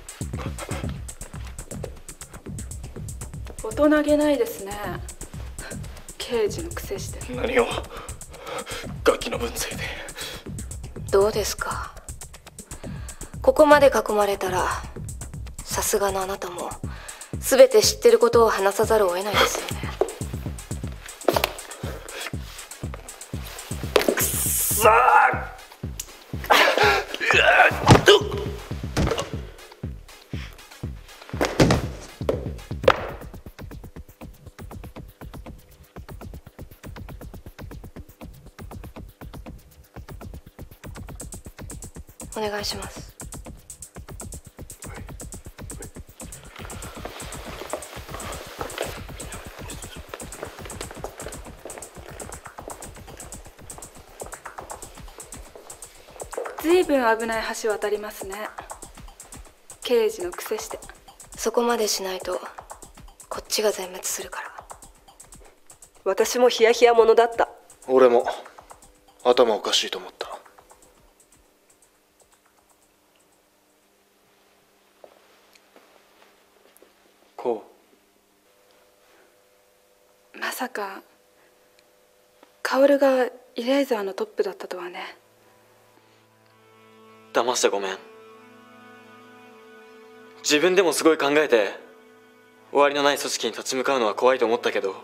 Speaker 1: 大人げないですね。刑事の癖して。
Speaker 18: 何をガキの分際で。
Speaker 2: どうですか。ここまで囲まれたらさすがのあなたも全て知ってることを話さざるを得ないですよね。
Speaker 18: くっそー。
Speaker 2: お願いします。
Speaker 1: ずいぶん危ない橋渡りますね。刑事の癖して。
Speaker 2: そこまでしないとこっちが全滅するから。
Speaker 3: 私もヒヤヒヤ者だった。
Speaker 10: 俺も頭おかしいと思った。
Speaker 15: こ
Speaker 1: うまさか薫がイレイザーのトップだったとはね。
Speaker 13: 騙してごめん。自分でもすごい考えて終わりのない組織に立ち向かうのは怖いと思ったけど、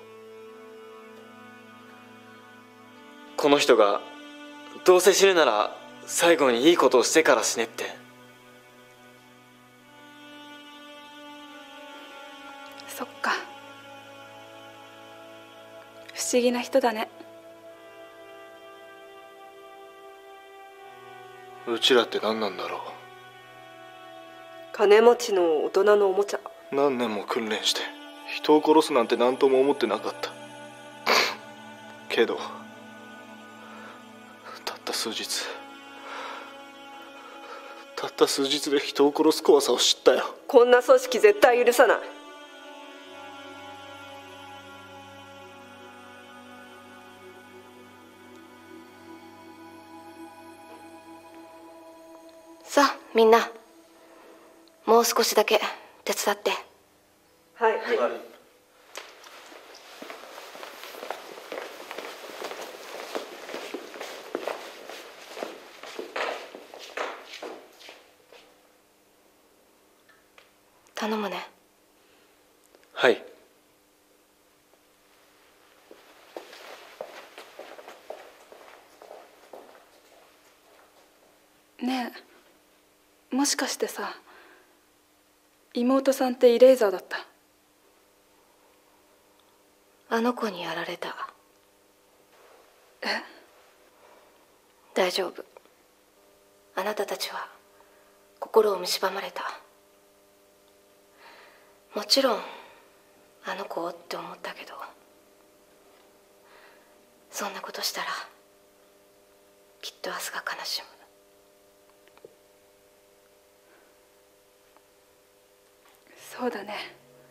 Speaker 13: この人がどうせ死ぬなら最後にいいことをしてから死ねって。
Speaker 1: そっか、不思議な人だね。
Speaker 10: うちらって何なんだろう。
Speaker 3: 金持ちの大人のおもちゃ。
Speaker 10: 何年も訓練して人を殺すなんて何とも思ってなかったけど、たった数日で人を殺す怖さを知ったよ。
Speaker 3: こんな組織絶対許さない。
Speaker 2: さあみんな、もう少しだけ手伝って。
Speaker 3: はい、はい。
Speaker 2: 頼むね。
Speaker 13: はい。
Speaker 1: ねえ、もしかしてさ、妹さんってイレイザーだった？
Speaker 2: あの子にやられた。
Speaker 1: え？
Speaker 2: 大丈夫。あなたたちは心を蝕まれた。もちろんあの子って思ったけど、そんなことしたらきっと明日が悲しむ。
Speaker 1: そうだね。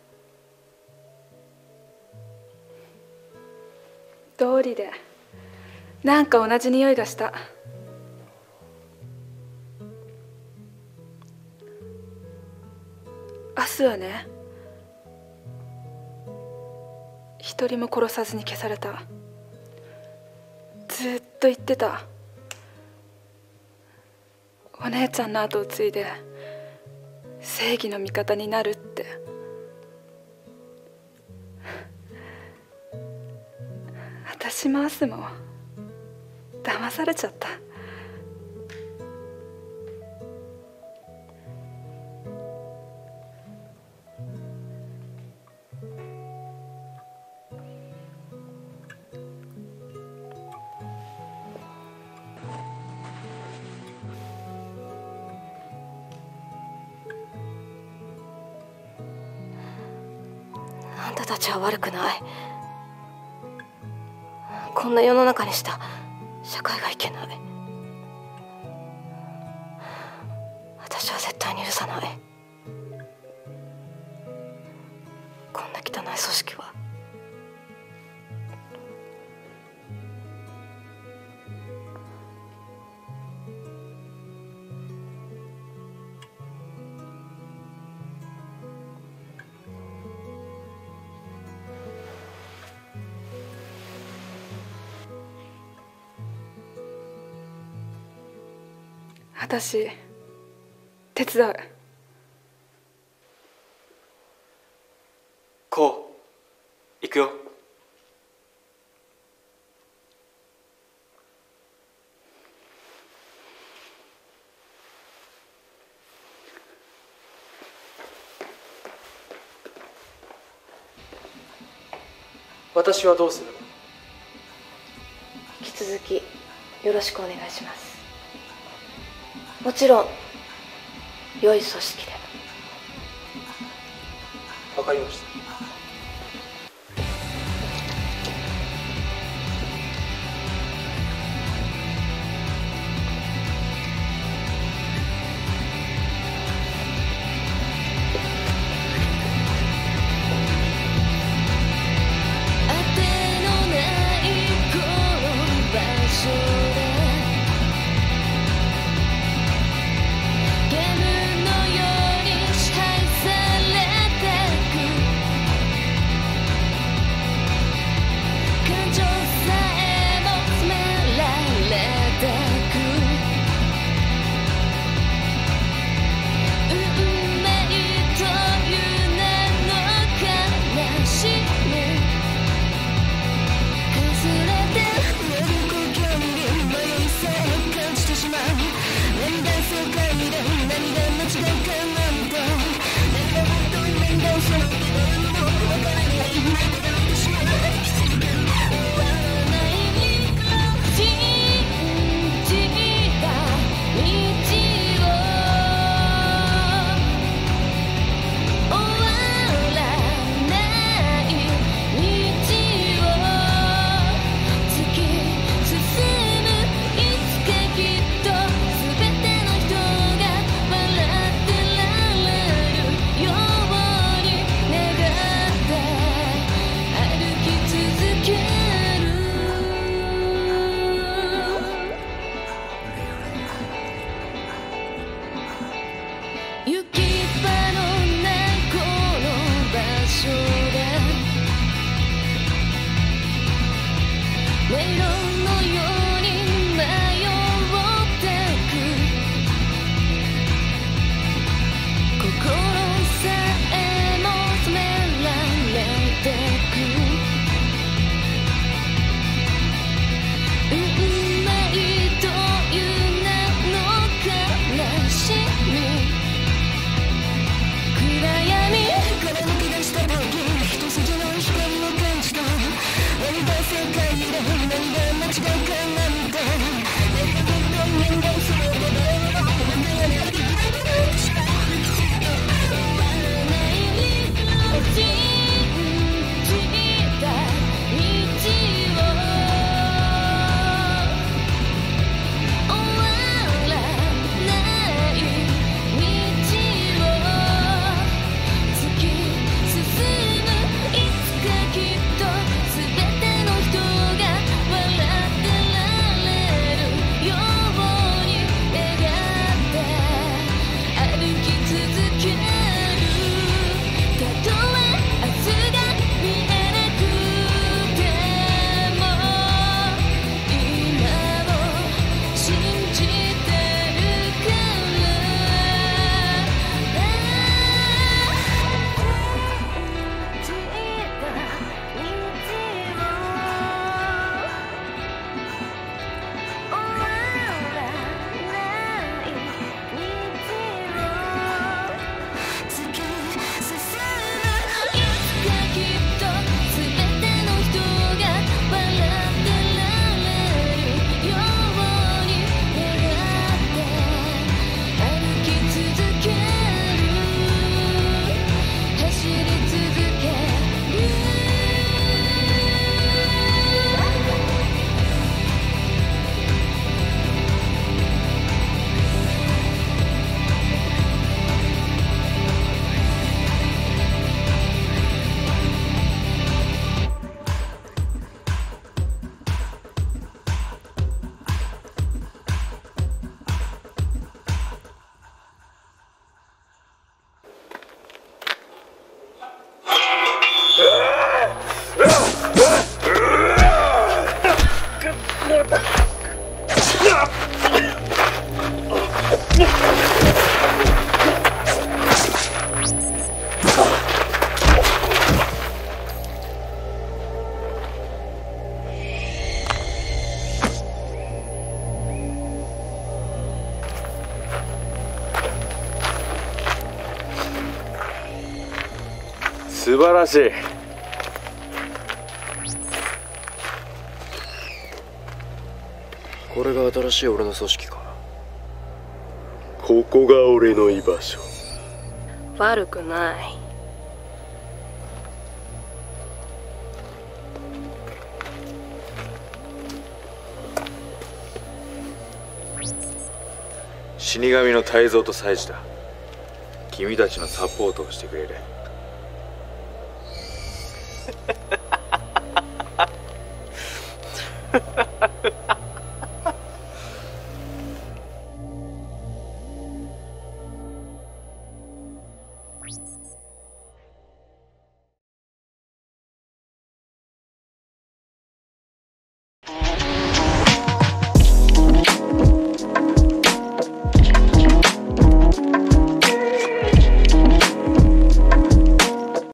Speaker 1: 道理でなんか同じ匂いがした。明日はね、一人も殺さずに消された。ずっと言ってた。お姉ちゃんの後を継いで正義の味方になるって。私も明日も騙されちゃった。
Speaker 2: あんたたちは悪くない。こんな世の中にした社会がいけない。私は絶対に許さない。こんな汚い組織は。
Speaker 1: 私手伝う。
Speaker 13: こう行くよ。
Speaker 15: 私はどうする？
Speaker 2: 引き続きよろしくお願いします。 もちろん良い組織で。
Speaker 15: わかりました。
Speaker 5: 素晴らしい。
Speaker 15: これが新しい俺の組織か。
Speaker 21: ここが俺の居場所。
Speaker 4: 悪くない。
Speaker 22: 死神の泰造と祭司だ。君たちのサポートをしてくれる。